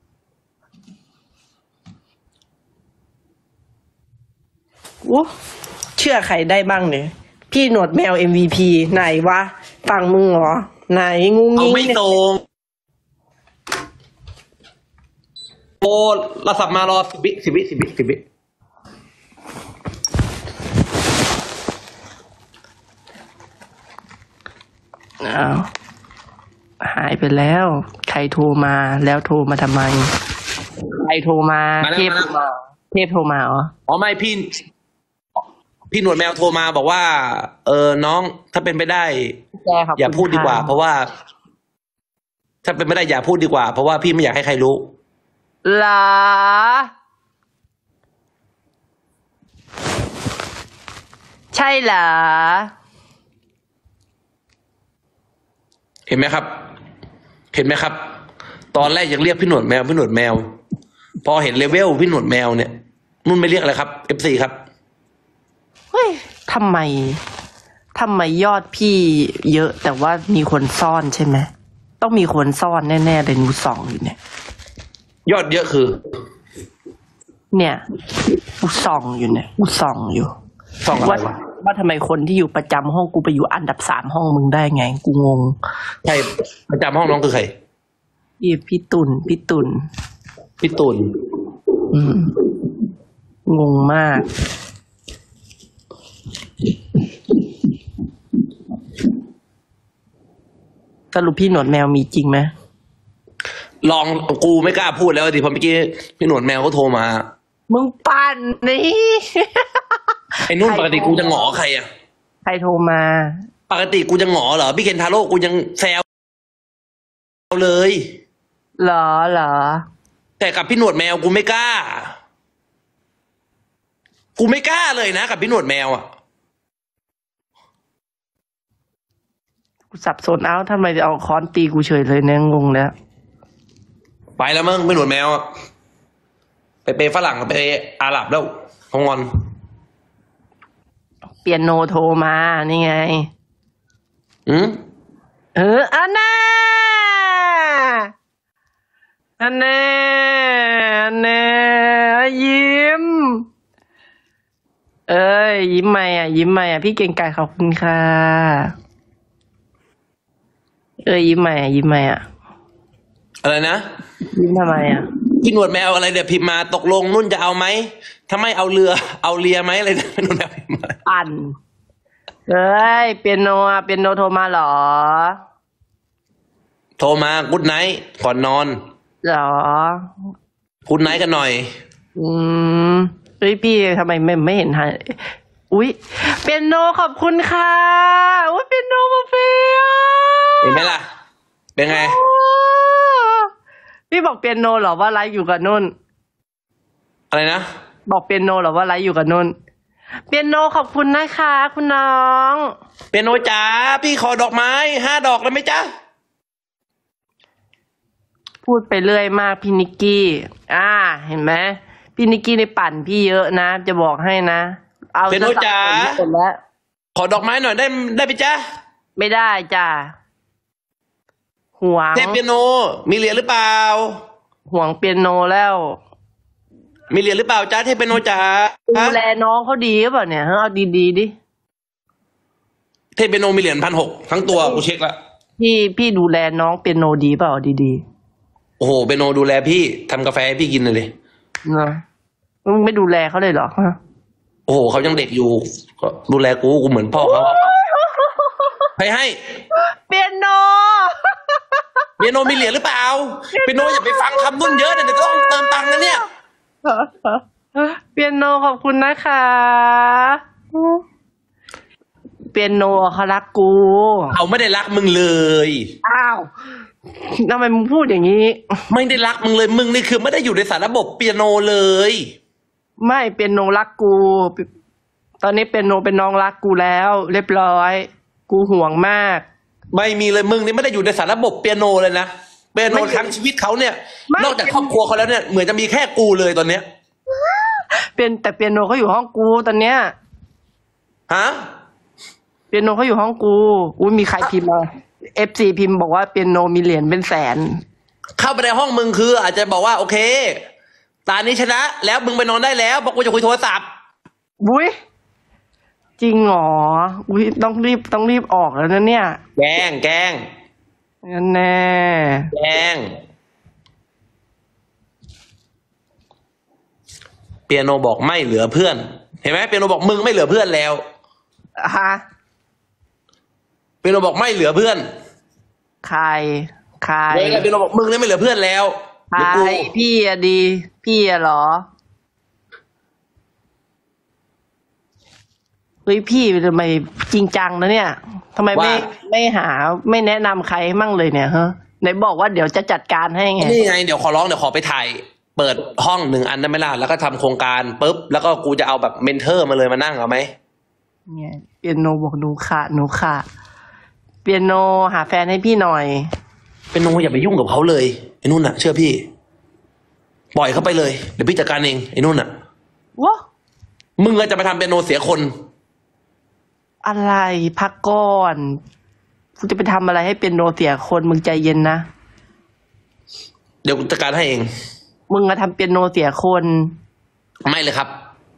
Speaker 3: โอ้เชื่อใครได้บ้างเนี่ยพี่หนวดแมว MVP ไหนวะฝั่งมึงเหรอไหนงุ้ง
Speaker 1: เอา
Speaker 3: งิ้ง
Speaker 1: ไม่
Speaker 3: เนี่ย
Speaker 1: ตรงโอ้เราสับมารอ10 วิ
Speaker 3: อ้าวหายไปแล้ว ใครโทรมาแล้วโทรมาทำไม ใครโทรมาเทพโทรมาเหรอ
Speaker 1: อ๋อไม่พี่หนวดแมวโทรมาบอกว่า น้องถ้าเป็นไปได้
Speaker 3: แกครับ
Speaker 1: อย่าพูดดีกว่า เพราะว่า ถ้าเป็นไม่ได้อย่าพูดดีกว่า เพราะว่าพี่ไม่อยากให้ใครรู้
Speaker 3: หรอใช่เหรอ
Speaker 1: เห็นไหมครับ ตอนแรกยังเรียกพี่หนวดแมว พอเห็นเลเวลพี่หนวดแมวเนี่ยนุ่นไม่เรียกอะไรครับ FC ครับ
Speaker 3: เฮ้ยทำไมยอดพี่เยอะแต่ว่ามีคนซ่อนใช่ไหมต้องมีคนซ่อนแน่ๆเลยหนูส่องอยู่เนี่ย
Speaker 1: ยอดเยอะคือ
Speaker 3: เนี่ยกูส่องอยู่เนี่ยกูส่องอยู่
Speaker 1: ส่องอะไร
Speaker 3: ว่าทำไมคนที่อยู่ประจำห้องกูไปอยู่อันดับ3ห้องมึงได้ไง กูงง
Speaker 1: ใครประจำห้องน้องคือใคร
Speaker 3: พี่ตุ่น
Speaker 1: พี่ตุล
Speaker 3: งงมาก สรุปพี่หนวดแมวมีจริงไหม
Speaker 1: ลองกูไม่กล้าพูดแล้วดิเพราะเมื่อกี้พี่หนวดแมวก็โทรมา
Speaker 3: มึงปั่นนี่
Speaker 1: ไอ้นุ่นปกติกูจะหงอใครอะ
Speaker 3: ใครโทรมา
Speaker 1: ปกติกูจะหงอเหรอพี่เคนทาโร่กูยังแซวเลย
Speaker 3: เหรอ
Speaker 1: แต่กับพี่หนวดแมวกูไม่กล้าเลยนะกับพี่หนวดแมวอ่ะ
Speaker 3: กูสับสนเอาทำไมเอาค้อนตีกูเฉยเลยเนี่ยงงแล้ว
Speaker 1: ไปแล้วมึงพี่หนวดแมวอะไปเปย์ฝรั่งไปอาหรับแล้วเขางอน
Speaker 3: เปียโนโทรมานี่ไง อันน่ะยิ้ม ยิ้มไหมอ่ะพี่เก่งกายขอบคุณค่ะยิ้มไหมอ่ะ
Speaker 1: อะไรนะ
Speaker 3: ยิ้มทำไมอ่ะ
Speaker 1: พี่หนวดแมวอะไรเดี๋ยวพิมพ์มาตกลงนุ่นจะเอาไหมถ้าไม่เอาเรียไหมอะไรนะพี่หนวดแมวพิมพ์มา
Speaker 3: ปั่นเปียโนโทรมาเหรอ
Speaker 1: โทรมากุ๊ดไนท์ก่อนนอน
Speaker 3: เหรอ
Speaker 1: กุ๊ดไนท์กันหน่อย
Speaker 3: พี่ทำไมไม่เห็นฮะอุ๊ยเปียโนขอบคุณค่ะอุ๊ยเปียโนมาเฟีย
Speaker 1: เห็นไหมล่ะ เป็นไง
Speaker 3: พี่บอกเปียโนเหรอว่าไลฟ์อยู่กับนุ่น
Speaker 1: อะไรนะ
Speaker 3: บอกเปียโนเหรอว่าไลฟ์อยู่กับนุ่น เปียโนขอบคุณนะคะคุณน้อง
Speaker 1: เปียโนจ๋าพี่ขอดอกไม้5 ดอกได้ไหมจ๊ะ
Speaker 3: พูดไปเรื่อยมากพี่นิกกี้เห็นไหมพี่นิกกี้ในปั่นพี่เยอะนะจะบอกให้นะเอา
Speaker 1: เปียโนจ๋า
Speaker 3: หมดแล้ว
Speaker 1: ขอดอกไม้หน่อยได้ไหมจ๊ะ
Speaker 3: ไม่ได้จ้ะห่วง
Speaker 1: เทพเปียโนมีเหรียญหรือเปล่า
Speaker 3: ห่วงเปียโนแล้ว
Speaker 1: มีเหรียญหรือเปล่าจ๊ะเทพเปียโนจ๋า
Speaker 3: ดูแลน้องเขาดีหรือเปล่าเนี่ยเอาดีดิ
Speaker 1: เทพเปียโนมีเหรียญ1,600ทั้งตัวกูเช็คแล้ว
Speaker 3: พี่ดูแลน้องเปียโนดีเปล่าดี
Speaker 1: โอ้โหเปียโนดูแลพี่ทำกาแฟให้พี่กินเลย
Speaker 3: ๆนะมึงไม่ดูแลเขาเลยเหรอ
Speaker 1: โอ้โหเขายังเด็กอยู่ก็ดูแลกูเหมือนพ่อเขาใครให้
Speaker 3: เปียโน
Speaker 1: เปียโนมีเหรียญหรือเปล่าเปียโนอย่าไปฟังคำนุ่นเยอะนะเดี๋ยวต้องเติมตังค์นะเนี่ย
Speaker 3: เปียโนขอบคุณนะคะเปียโนเขารักกู
Speaker 1: เขาไม่ได้รักมึงเลย
Speaker 3: อ้าวทำไมมึงพูดอย่างนี้
Speaker 1: ไม่ได้รักมึงเลยมึงนี่คือไม่ได้อยู่ในสารระบบเปียโนเลย
Speaker 3: ไม่เปียโนรักกู ตอนนี้เปียโนเป็นน้องรักกูแล้ว เรียบร้อย กูห่วงมาก
Speaker 1: ไม่มีเลยมึงนี่ไม่ได้อยู่ในสารระบบเปียโนเลยนะเปียโนทั้งชีวิตเขาเนี่ย
Speaker 3: ไม่
Speaker 1: นอกจากครอบครัวเขาแล้วเนี่ยเหมือนจะมีแค่กูเลยตอนเนี้ย
Speaker 3: แต่เปียโนเขาอยู่ห้องกูตอนเนี้ย
Speaker 1: ฮะ
Speaker 3: เปียโนเขาอยู่ห้องกูอุ้ยมีใครพิมพ์มา FC พิมพ์บอกว่าเปียโนมีเหรียญเป็นแสน
Speaker 1: เข้าไปในห้องมึงคืออาจจะบอกว่าโอเคตานี้ชนะ แล้วมึงไปนอนได้แล้วบอกกูจะคุยโทรศัพท์
Speaker 3: บุ้ยจริงเหรออุ้ยต้องรีบออกแล้วนะเนี่ย
Speaker 1: แกล้ง
Speaker 3: งั้นแน่
Speaker 1: แกล้งเปียโนบอกไม่เหลือเพื่อน เห็นไหมเปียโนบอกมึงไม่เหลือเพื่อนแล้ว
Speaker 3: ฮะ
Speaker 1: เปียโนบอกไม่เหลือเพื่อน
Speaker 3: ใคร
Speaker 1: เลยเปียโนบอกมึงเนี่ยไม่เหลือเพื่อนแล้ว
Speaker 3: ใคร
Speaker 1: เดี๋ยวกู
Speaker 3: พี่อะดี พี่อะเหรอเฮ้ยพี่ทำไมจริงจังนะเนี่ยทำไมไม่หาไม่แนะนำใครมั่งเลยเนี่ยฮะไหนบอกว่าเดี๋ยวจะจัดการให้ไง
Speaker 1: นี่ไงเดี๋ยวขอไปถ่ายเปิดห้อง1 อันได้ไหมล่ะแล้วก็ทำโครงการปุ๊บแล้วก็กูจะเอาแบบเมนเทอร์มาเลยมานั่งเอาไหม
Speaker 3: เนี่ยเปียโนบอกหนูค่ะเปียโนหาแฟนให้พี่หน่อย
Speaker 1: เป็นโนอย่าไปยุ่งกับเขาเลยไอ้นุ่นน่ะเชื่อพี่ปล่อยเขาไปเลยเดี๋ยวพี่จัดการเองไอ้นุ่นน่ะ
Speaker 3: วะ
Speaker 1: มึงจะไปทำเป็นโนเสียคน
Speaker 3: อะไรพักก่อนกูจะไปทำอะไรให้เปียโนเสียคนมึงใจเย็นนะ
Speaker 1: เดี๋ยวกูจัดการให้เอง
Speaker 3: มึงมาทำเปียโนเสียคน
Speaker 1: ไม่เลยครับ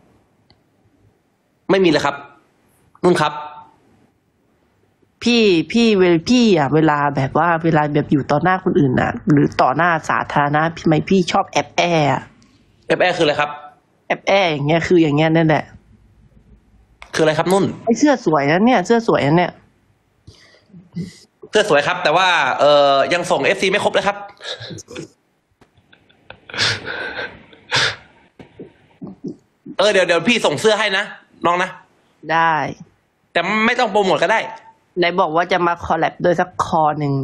Speaker 1: ไม่มีเลยครับ นุ่นครับ
Speaker 3: พี่อ่ะเวลาแบบอยู่ต่อหน้าคนอื่นน่ะ หรือต่อหน้าสาธารณะทำไมพี่ชอบแอบแออะ
Speaker 1: แอบคืออะไรครับ
Speaker 3: แอบแออย่างเงี้ยคืออย่างเงี้ยนั่นแหละ
Speaker 1: คืออะไรครับนุ่น
Speaker 3: ไอเสื้อสวยนะเนี่ยเสื้อสวยนะเนี่ย
Speaker 1: เสื้อสวยครับ แต่ว่ายังส่ง FC ไม่ครบเลยครับ เดี๋ยวพี่ส่งเสื้อให้นะน้องนะ
Speaker 3: ได้
Speaker 1: แต่ไม่ต้องโปรโมทก็ได้
Speaker 3: ไหนบอกว่าจะมาคอลแลบด้วยสักคอหนึ่ง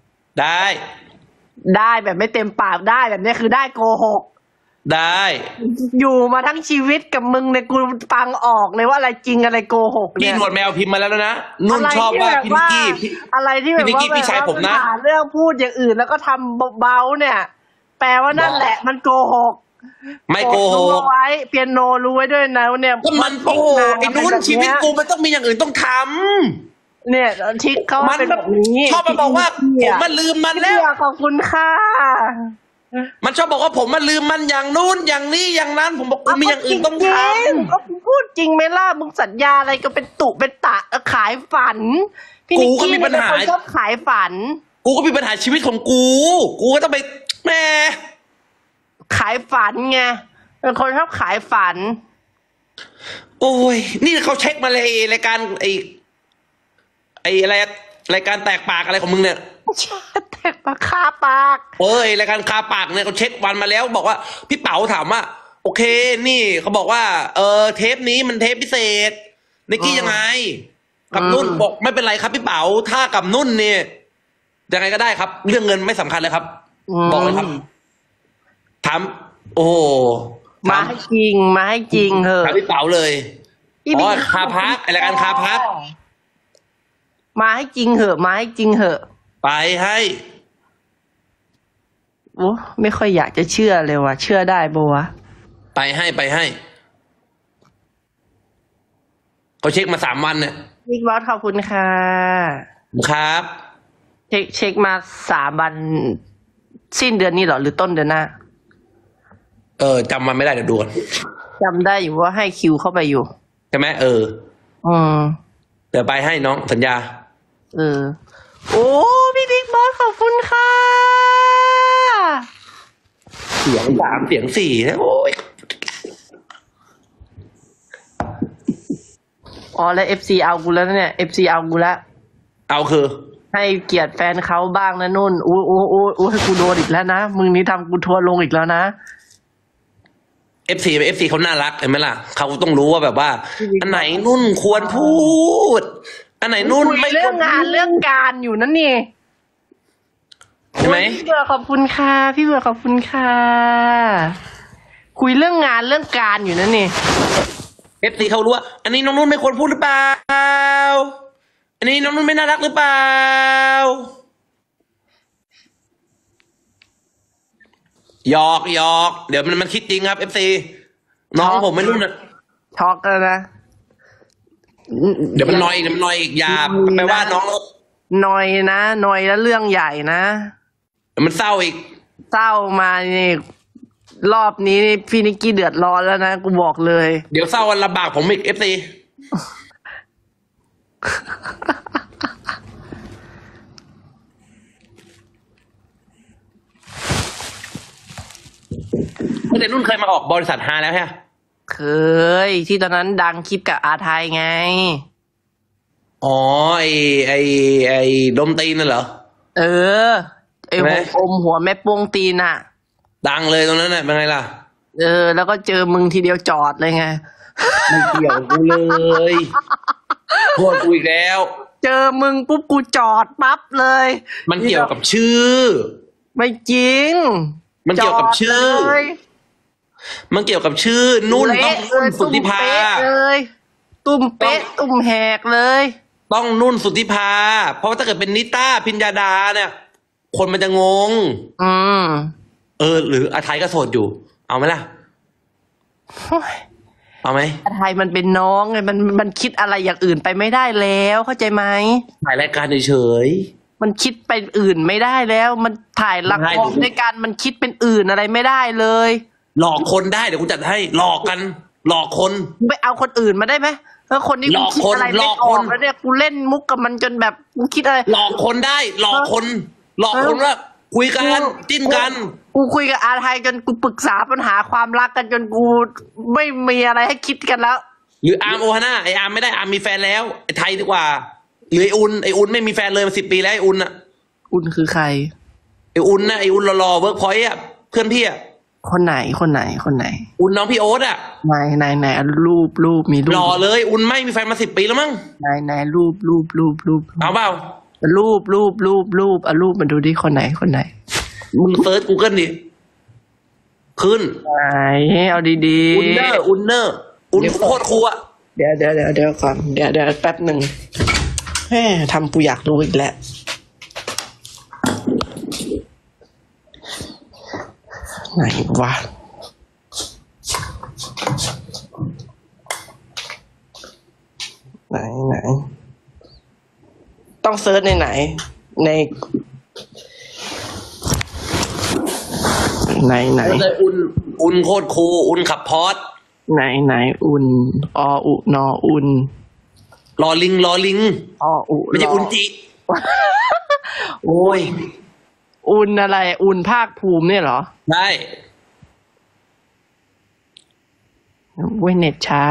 Speaker 1: ได้
Speaker 3: แบบไม่เต็มปากได้แบบนี้คือได้โกหก
Speaker 1: ได้
Speaker 3: อยู่มาทั้งชีวิตกับมึงเนี่ยกูฟังออกเลยว่าอะไรจริงอะไรโกหก
Speaker 1: พี่
Speaker 3: เนี่ย
Speaker 1: หนวดแมวพิมพ์มาแล้วนะนุ่นชอบว่าพี่นิกกี้
Speaker 3: อะไรที่แบบ
Speaker 1: พี่นิก
Speaker 3: ว่า
Speaker 1: กี้พี่ชายผมนะ
Speaker 3: หาเรื่องพูดอย่างอื่นแล้วก็ทำเบาๆเนี่ย แปลว่านั่นแหละ มันโกหก
Speaker 1: ไม่โกห
Speaker 3: รู้
Speaker 1: ก
Speaker 3: ไว้เปียโนรู้ไว้ด้วยนะเนี่ย
Speaker 1: ก็มันโกหกไอ้นุ่นชีวิตกูมันต้องมีอย่างอื่นต้องทำ
Speaker 3: เนี่ยทิกเขา
Speaker 1: มัน
Speaker 3: เป็นแบบนี้
Speaker 1: ชอบมาบอกว่าผมมันลืมมันแล้ว
Speaker 3: พี่ขอบคุณค่ะ
Speaker 1: มันชอบบอกว่าผมมันลืมมันอย่างนู้นอย่างนี้อย่างนั้น ผมบอกกูมีอย่างอื่นต้องท
Speaker 3: ก็พูดจริงไหมล่ะมึงสัญญาอะไรก็เป็นตุเป็นตะขายฝันพี่นิกกี้เป็นคนชอบขายฝัน
Speaker 1: ำกูก็มีปัญหาชีวิตของกูก็ต้องไปแหม่
Speaker 3: ขายฝันไงเป็นคนชอบขายฝัน
Speaker 1: โอ้ยนี่เขาเช็คมาเลยรายการไอ้อะไรรายการแตกปากอะไรของมึงเนี่ย
Speaker 3: แตกปากคาปาก
Speaker 1: รายการคาปากเนี่ยเขาเช็ควันมาแล้วบอกว่าพี่เป๋าถามว่า โอเคนี่เขาบอกว่าเทปนี้มันเทปพิเศษนิกกี้ยังไงกับนุ่นบอกไม่เป็นไรครับพี่เป๋าถ้ากับนุ่นเนี่ยยังไงก็ได้ครับ เรื่องเงินไม่สำคัญเลยครับ บอกเลยครับถามโอ้
Speaker 3: มาให้จริงเหอะ
Speaker 1: ถามพี่เป๋าเลยคาพักรายการคาพัก
Speaker 3: มาให้จริงเหอะ
Speaker 1: ไปให้
Speaker 3: โอ้ไม่ค่อยอยากจะเชื่อเลยว่ะเชื่อได้ปะวะ
Speaker 1: ไปให้เขาเช็คมา3 วันเนี่ย
Speaker 3: บิ๊กบอสขอบคุณค่ะ
Speaker 1: ครับ
Speaker 3: เช็คมา3 วันสิ้นเดือนนี้เหรอหรือต้นเดือนหน้า
Speaker 1: จำมันไม่ได้เดี๋ยวดูก่อน
Speaker 3: จำได้อยู่ว่าให้คิวเข้าไปอยู่
Speaker 1: ใช่ไหม
Speaker 3: อืม
Speaker 1: เดี๋ยวไปให้น้องสัญญา
Speaker 3: โอ้พี่บิ๊กบอสขอบคุณค่ะ
Speaker 1: เสียง3เสียง4นะโอ้ย
Speaker 3: อ๋อแล้ว FC เอากูแล้วเนี่ย FC เอากูแล้ว
Speaker 1: เอาคือ
Speaker 3: ให้เกียรติแฟนเขาบ้างนะนุ่นอู้ให้กูโดนอีกแล้วนะมึงนี้ทำกูทัวร์ลงอีกแล้วนะ
Speaker 1: FCเขาน่ารักเห็นไหมล่ะเขาต้องรู้ว่าแบบว่า อันไหนนุ่นควรพูด อันไหนนุ่น
Speaker 3: คุย
Speaker 1: ไม่
Speaker 3: เรื่องงานเรื่องการอยู่นั่นนี่
Speaker 1: ใช่ไหม
Speaker 3: พี่เบื่อขอบคุณค่ะพี่เบื่อขอบคุณค่ะคุยเรื่องงานเรื่องการอยู่นั่นนี่
Speaker 1: FC เขารู้ว่าอันนี้น้องนุ่นไม่ควรพูดหรือเปล่าอันนี้น้องนุ่นไม่น่ารักหรือเปล่าหยอกหยอกเดี๋ยวมันคิดจริงครับเอฟซีน้องผมไม่รู้นะ
Speaker 3: ช็อกแล้วนะ
Speaker 1: เดี๋ยวมันนอยอีกอย่าไปว่าน้องแล้ว
Speaker 3: หน่อยนะหน่อยแล้วเรื่องใหญ่นะ
Speaker 1: เดี๋ยวมันเศร้าอีก
Speaker 3: เศร้ามานี่รอบนี้นี่พี่นิกกี้เดือดร้อนแล้วนะกูบอกเลย
Speaker 1: เดี๋ยวเศร้าวันลำบากผมอีกเอฟซีไม่แต่นุ่นเคยมาออกบริษัทฮาแล้วใช่ไหม
Speaker 3: เคยที่ตอนนั้นดังคลิปกับอาไทยไง
Speaker 1: อ๋อไอ้ดมตีนน่ะเหรอ
Speaker 3: เออ ไอ
Speaker 1: ไหม
Speaker 3: หัวอมหัวแม่โป้งตีนอ่ะ
Speaker 1: ดังเลยตรงนั้นน่ะเป็นไงล่ะ
Speaker 3: เออ แล้วก็เจอมึงทีเดียวจอดเลยไง
Speaker 1: ไม่เกี่ยวกูเลยโทษกูอีกแล้ว
Speaker 3: เจอมึงปุ๊บกูจอดปั๊บเลย
Speaker 1: มันเกี่ยวกับชื่อ
Speaker 3: ไม่จริง
Speaker 1: มันเกี่ยวกับชื่อ
Speaker 3: จดเลย
Speaker 1: มันเกี่ยวกับชื่อนุ่นต้องนุ่นสุทธิภา
Speaker 3: ตุ้มเป๊ะตุ้มแหกเลย
Speaker 1: ต้องนุ่นสุทธิภา เพราะว่าถ้าเกิดเป็นนิต้าพิญญาดาเนี่ย คนมันจะงง
Speaker 3: อืม
Speaker 1: หรืออาไทยก็โสดอยู่ เอาไหมล่ะ เอาไหม
Speaker 3: อาไทยมันเป็นน้องไงมันคิดอะไรอย่างอื่นไปไม่ได้แล้วเข้าใจไหม
Speaker 1: ถ่ายรายการเฉย
Speaker 3: มันคิดไปอื่นไม่ได้แล้ว มันถ่ายละครด้วยกันมันคิดเป็นอื่นอะไรไม่ได้เลย
Speaker 1: ๆหลอกคนได้เดี๋ยวกูจัดให้ หลอกกัน หลอกคน
Speaker 3: ไปเอาคนอื่นมาได้ไหมแล้วคนที่
Speaker 1: หล
Speaker 3: กู
Speaker 1: อก
Speaker 3: คิด
Speaker 1: คน
Speaker 3: อะไร
Speaker 1: หล
Speaker 3: ไม่
Speaker 1: อก
Speaker 3: อ
Speaker 1: ค
Speaker 3: อน กแล้วเนี่ยกูเล่นมุกกับมันจนแบบกูคิดอะไร
Speaker 1: หลอกคนได้ หลอกคน หลอกคนว่าคุยกันจิ้นกัน
Speaker 3: กูคุยกับอาไทยจนกูปรึกษาปัญหาความรักกันจนกูไม่มีอะไรให้คิดกันแล้ว
Speaker 1: หรืออาร์มโอฮาน่าไออาร์มไม่ได้อาร์มมีแฟนแล้วไอไทยดีกว่า หรือไออุ่นไม่มีแฟนเลยมา10 ปีแล้วไออุ่นอะ
Speaker 3: อุ่นคือใคร
Speaker 1: ไออุ่นนะไออุ่นรอเวิร์กพอยต์อะเพื่อนพี่อะ
Speaker 3: คนไหนคนไหนคนไหน
Speaker 1: อุ่นน้องพี่โอ๊ตอะ
Speaker 3: ไหนรูปมีรู
Speaker 1: หล่อ
Speaker 3: ป
Speaker 1: เลยอุ่นไม่มีแฟนมา10 ปีแล้วมั้ง
Speaker 3: ไหนรูป
Speaker 1: เอาเปล่า
Speaker 3: รูปเอารูปมาดูดิคนไหนคนไหน
Speaker 1: มึงเซิร์ชกูเกิลดิขึ้น
Speaker 3: ไหนเอาดี
Speaker 1: อุ่นเนอร์อุ่นโคตรคูลอะ
Speaker 3: ๆเดี๋ยวก่อนเดี๋ยวแป๊บหนึ่งแหมทำกูอยากรู้อีกแล้วไหนวะไหนต้องเซิร์ชในไหนใน
Speaker 1: เลยอุ่นโคตรคูลอุ่นขับพอร์ต
Speaker 3: ไหนอุ่นอุนออุ่น
Speaker 1: รอลิง
Speaker 3: อุ
Speaker 1: ไม่ใช่
Speaker 3: ร
Speaker 1: อุ่นจิ โอ้ย
Speaker 3: อุ่นอะไรอุ่นภาคภูมิเนี่ยเหรอ
Speaker 1: ได้
Speaker 3: เว้ยเน็ตช้า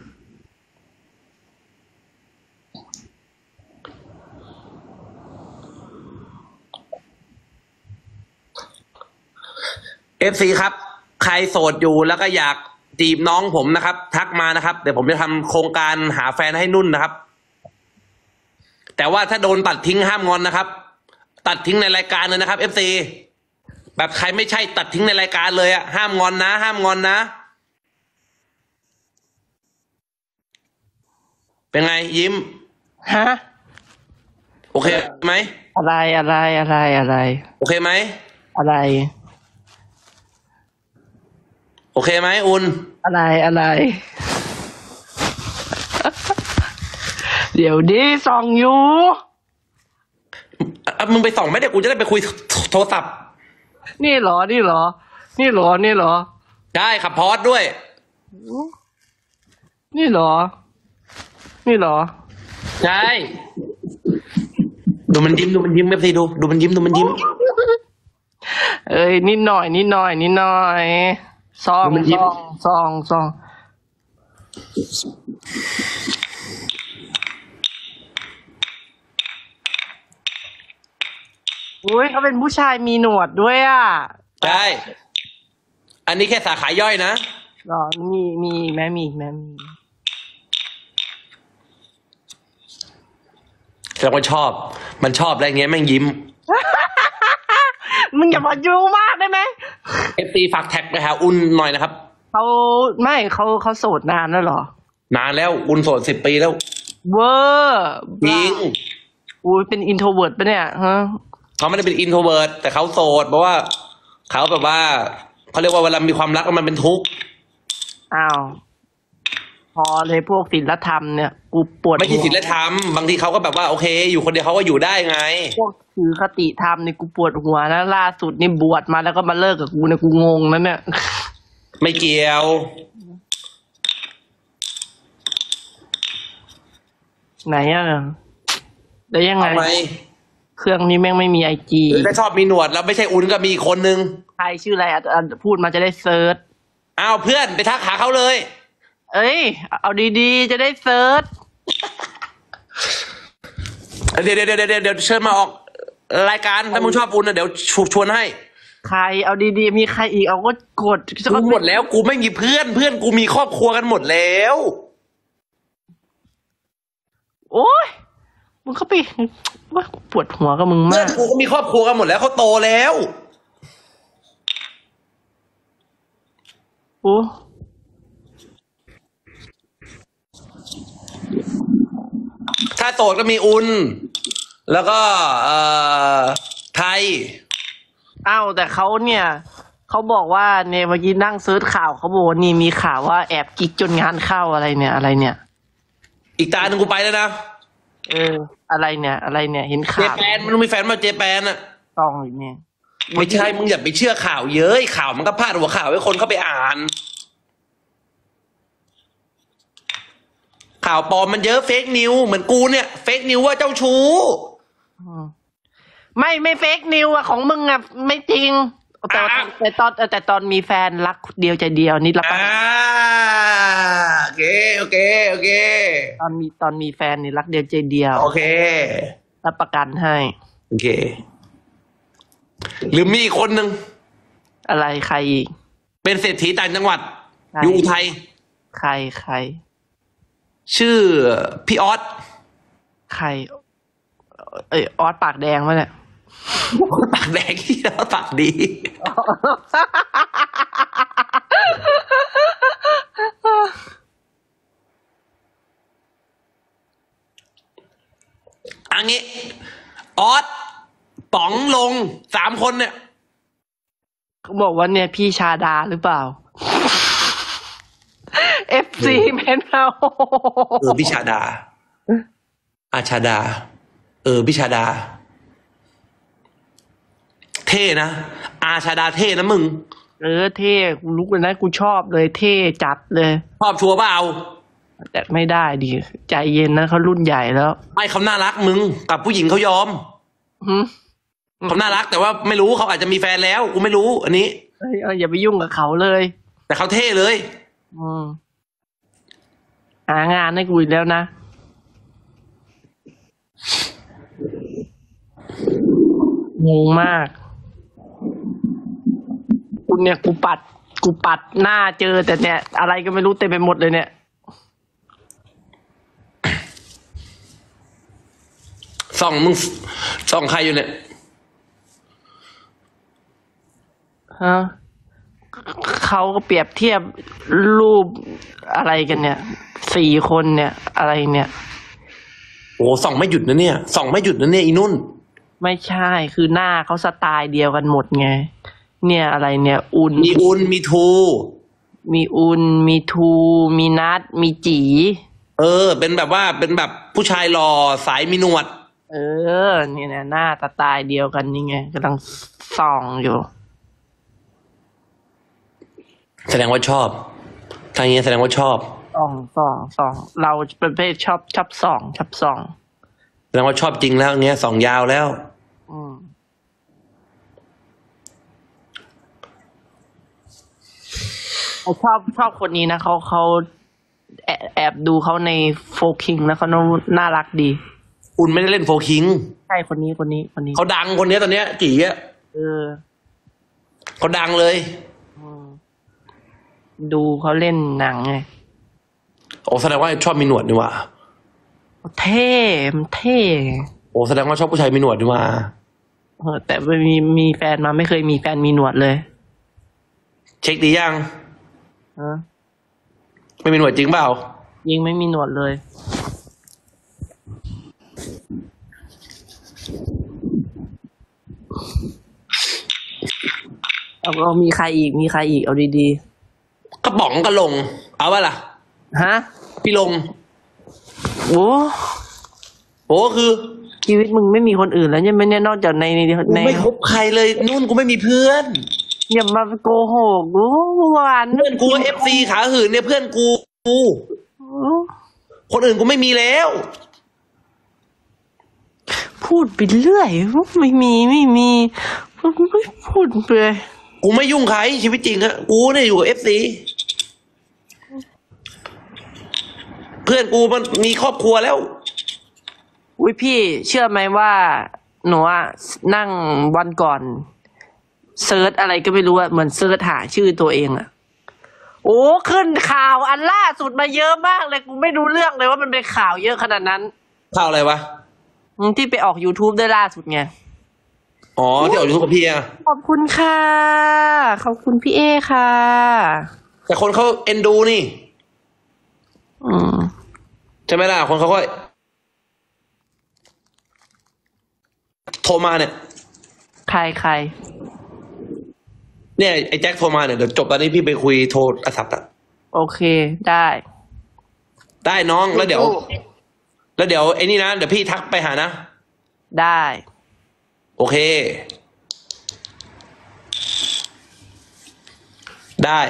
Speaker 1: FC ครับ ใครโสดอยู่แล้วก็อยากจีบน้องผมนะครับ ทักมานะครับ เดี๋ยวผมจะทำโครงการหาแฟนให้นุ่นนะครับ แต่ว่าถ้าโดนตัดทิ้งห้ามงอนนะครับ ตัดทิ้งในรายการเลยนะครับ FC แบบใครไม่ใช่ตัดทิ้งในรายการเลยอะห้ามงอนนะ ห้ามงอนนะ เป็นไงยิ้ม
Speaker 3: ฮะ
Speaker 1: โอเคไหม
Speaker 3: อะไร
Speaker 1: โอเคไหม
Speaker 3: อะไร
Speaker 1: โอเคไหมอุ่น
Speaker 3: อะไร เดี๋ยวดิส่องอยู่
Speaker 1: มึงไปส่องไหมเดี๋ยวกูจะได้ไปคุยโทรศัพท์
Speaker 3: นี่เหรอ
Speaker 1: ได้ขับพอร์ตด้วย
Speaker 3: นี่เหรอ
Speaker 1: ใช่ ดูมันยิ้มเอฟซีดูมันยิ้ม
Speaker 3: เอ้ยนิดหน่อยซอง
Speaker 1: มันยิ้ม
Speaker 3: อุ้ยเขาเป็นผู้ชายมีหนวดด้วยอ่ะ
Speaker 1: ใช่ อันนี้แค่สาขาย่อยนะ
Speaker 3: หรอมีแม่มี
Speaker 1: แต่มันชอบอะไรเงี้ยแม่งยิ้ม
Speaker 3: มึงอย่ามายูมากได้ไหม
Speaker 1: เอฟซีฝากแท็กไปหาอุ่นหน่อยนะครับ
Speaker 3: เขาโสดนานแล้วเหรอ
Speaker 1: นานแล้วอุ่นโสด10 ปีแล้ว
Speaker 3: เวอร์
Speaker 1: จริง
Speaker 3: อุ้ยเป็นอินโทรเวิร์ดปะเนี่ยฮะ
Speaker 1: เขาไม่ได้เป็นอินโทรเวิร์ตแต่เขาโสดเพราะว่าเขาแบบว่าเขาเรียกว่าเวลามีความรักแล้วมันเป็นทุกข์
Speaker 3: อ้าวพอเลยพวกศีลธรรมเนี่ยกูปวด
Speaker 1: ไม่ใช่ศีลธรรมบางทีเขาก็แบบว่าโอเค อยู่คนเดียวเขาก็อยู่ได้ไง
Speaker 3: พวกถือคติธรรมเนี่ยกูปวดหัวนะล่าสุดนี่บวชมาแล้วก็มาเลิกกับกูเนี่ยกูงงนะเนี่ย
Speaker 1: ไม่เกี่ยว
Speaker 3: ไหนอะแล้วยังไง
Speaker 1: ทำไม
Speaker 3: เครื่องนี้แม่งไม่มีไอจี
Speaker 1: ถ้าชอบมีหนวดแล้วไม่ใช่อุ่นก็มีอีกคนนึง
Speaker 3: ใครชื่ออะไรพูดมาจะได้เซิร์ช
Speaker 1: อ้าวเพื่อนไปทักหาเขาเลย
Speaker 3: เอ้ยเอาดีๆจะได้เซิร์ช
Speaker 1: เดี๋ยวเชิญมาออกรายการถ้ามึงชอบอุ่นนะเดี๋ยวชวนให้
Speaker 3: ใครเอาดีๆมีใครอีกเอาก็กด
Speaker 1: กูหมดแล้วกูไม่มีเพื่อนกูมีครอบครัวกันหมดแล้ว
Speaker 3: โอ้ยมึงเข้าไปว่าปวดหัวกับมึง
Speaker 1: เพื่อ
Speaker 3: มาน ก
Speaker 1: กูก็มีครอบครัวกันหมดแล้วเขาโตแล้ว
Speaker 3: โอ้
Speaker 1: ถ้าโสดก็มีอุ่นแล้วก็ไทย
Speaker 3: อ้าวแต่เขาเนี่ยเขาบอกว่าเนี่ยเมื่อกี้นั่งเซิร์ชข่าวเขาบอกว่านี่มีข่าวว่าแอบกิ๊กจนงานเข้าอะไรเนี่ยอะไรเนี่ย
Speaker 1: อีกตาหนึ่งกูไปแล้วนะ
Speaker 3: อะไรเนี่ยอะไรเนี่ยเห็น
Speaker 1: เจ
Speaker 3: ข่าว
Speaker 1: แปนมันต้องมีแฟนมาเจแปนอะ
Speaker 3: ต้องอยู่เนี่ย
Speaker 1: ไม่ใช่มึงอย่าไปเชื่อข่าวเยอะข่าวมันก็พาดหัวข่าวให้คนเข้าไปอ่าน ข่าวปลอมมันเยอะเฟกนิวเหมือนกูเนี่ยเฟกนิวว่าเจ้าชู้
Speaker 3: ไม่เฟกนิวอะของมึงอะไม่จริงแต่ตอนมีแฟนรักเดียวใจเดียวนี่รับประกัน
Speaker 1: โอเค
Speaker 3: ตอนมีแฟนนี่รักเดียวใจเดียว
Speaker 1: โอเค
Speaker 3: รับประกันให้
Speaker 1: โอเค หรือมีอีกคนหนึ่ง
Speaker 3: อะไรใครอีก
Speaker 1: เป็นเศรษฐีต่างจังหวัด
Speaker 3: ใคร
Speaker 1: อยู่อุทัย
Speaker 3: ใคร
Speaker 1: ชื่อพี่ออส
Speaker 3: ใครออสปากแดงวะเนี่ย
Speaker 1: ปากแดงที่แล้วปากดี อันนี้ออสป๋องลง3 คนเนี่ย
Speaker 3: เขาบอกว่าเนี่ยพี่ชาดาหรือเปล่า FC แมนเอา
Speaker 1: พี่ชาดาอาชาดาพี่ชาดา เท่นะอาชาดาเท่นะมึง
Speaker 3: เท่กูลุกเลยนะกูชอบเลยเท่จัดเลย
Speaker 1: ชอบชัวร์เปล่า
Speaker 3: แต่ไม่ได้ดิใจเย็นนะเขารุ่นใหญ่แล้ว
Speaker 1: ไม่เขาน่ารักมึงกับผู้หญิงเขายอม
Speaker 3: หึ
Speaker 1: เขาน่ารักแต่ว่าไม่รู้เขาอาจจะมีแฟนแล้วกูไม่รู้ อันนี้
Speaker 3: อย่าไปยุ่งกับเขาเลย
Speaker 1: แต่เขาเท่เลย
Speaker 3: หางานให้กูอีกแล้วนะงงมากกูปัดหน้าเจอแต่เนี่ย อะไรก็ไม่รู้เต็มไปหมดเลยเนี่ย
Speaker 1: มึงส่องใครอยู่เนี่ย
Speaker 3: ฮะเขาก็เปรียบเทียบรูปอะไรกันเนี่ย4 คนเนี่ย อะไรเนี่ย
Speaker 1: โอ้ส่องไม่หยุดนะเนี่ยอีนุ่น
Speaker 3: ไม่ใช่คือหน้าเขาสไตล์เดียวกันหมดไงเนี่ยอะไรเนี่ย
Speaker 1: มีอุ่นมีทู
Speaker 3: มีมีทูมีนัดมีจี
Speaker 1: เป็นแบบว่าเป็นแบบผู้ชายหล่อสายมีหนวด
Speaker 3: นี่นะหน้าสไตล์เดียวกันนี่ไงกำลังส่องอยู่
Speaker 1: แสดงว่าชอบทางนี้แสดงว่าชอบ
Speaker 3: ส่องเราประเภทชอบส่อง
Speaker 1: แสดงว่าชอบจริงแล้วเนี้ยส่องยาวแล้ว
Speaker 3: ชอบคนนี้นะเขาแอบดูเขาในโฟคิงแล้วเขาน่ารักดี
Speaker 1: อุ่นไม่ได้เล่นโฟคิง
Speaker 3: ใช่คนนี้
Speaker 1: เขาดังคนนี้ตอนเนี้ยจี๋อ่ะเขาดังเลย
Speaker 3: ดูเขาเล่นหนังไง
Speaker 1: โอ้แสดงว่าชอบมีหนวดนี่หว่า
Speaker 3: เท่มันเท่
Speaker 1: โอ้แสดงว่าชอบผู้ชายมีหนวดนี่หว่า
Speaker 3: แต่ไม่มีแฟนมาไม่เคยมีแฟนมีหนวดเลย
Speaker 1: เช็คดียัง
Speaker 3: ฮะ
Speaker 1: ไม่มีหนวดจริงเปล่า
Speaker 3: ยิงไม่มีหนวดเลยเอามีใครอีกเอาดี
Speaker 1: กระป๋องกระลง เอาวะล่ะ
Speaker 3: ๆฮะ
Speaker 1: พี่ลง
Speaker 3: โอ้
Speaker 1: โอ้คือ
Speaker 3: ชีวิตมึงไม่มีคนอื่นแล้วใช่ไหมเนี่ยนอกจากใน
Speaker 1: กูไม่คบใครเลยนุ่นกูไม่มีเพื่อน
Speaker 3: อย่ามาโกหกกูเมื่อวาน
Speaker 1: เพื่อนกูFC ขาหื่นเนี่ยเพื่อนกู คนอื่นกูไม่มีแล้ว
Speaker 3: พูดไปเรื่อยไม่มีพูดไป
Speaker 1: กูไม่ยุ่งใครชีวิตจริงอะกูเนี่ยอยู่กับFC เพื่อนกูมันมีครอบครัวแล้ว
Speaker 3: อุ้ยพี่เชื่อไหมว่าหนูอะนั่งวันก่อนเซิร์ชอะไรก็ไม่รู้อะเหมือนเซิร์ชหาชื่อตัวเองอะโอ้ขึ้นข่าวอันล่าสุดมาเยอะมากเลยกูไม่รู้เรื่องเลยว่ามันเป็นข่าวเยอะขนาดนั้น
Speaker 1: ข่าวอะไรวะ
Speaker 3: ที่ไปออก YouTube ได้ล่าสุดไง
Speaker 1: อ๋อที่ออกยูทูบกับพี่อะ
Speaker 3: ขอบคุณค่ะขอบคุณพี่เอค่ะ
Speaker 1: แต่คนเขาเอ็นดูนี่
Speaker 3: อืม
Speaker 1: ใช่ไหมล่ะ คนเขาก็โทรมาเนี่ย
Speaker 3: ใคร
Speaker 1: เนี่ยไอ้แจ็คโทรมาเนี่ยเดี๋ยวจบตอนนี้พี่ไปคุยโทรศัพท์อะ
Speaker 3: โอเคได้
Speaker 1: ได้น้องแล้วเดี๋ยวไอ้นี่นะเดี๋ยวพี่ทักไปหานะ
Speaker 3: ได้
Speaker 1: โอเค ได้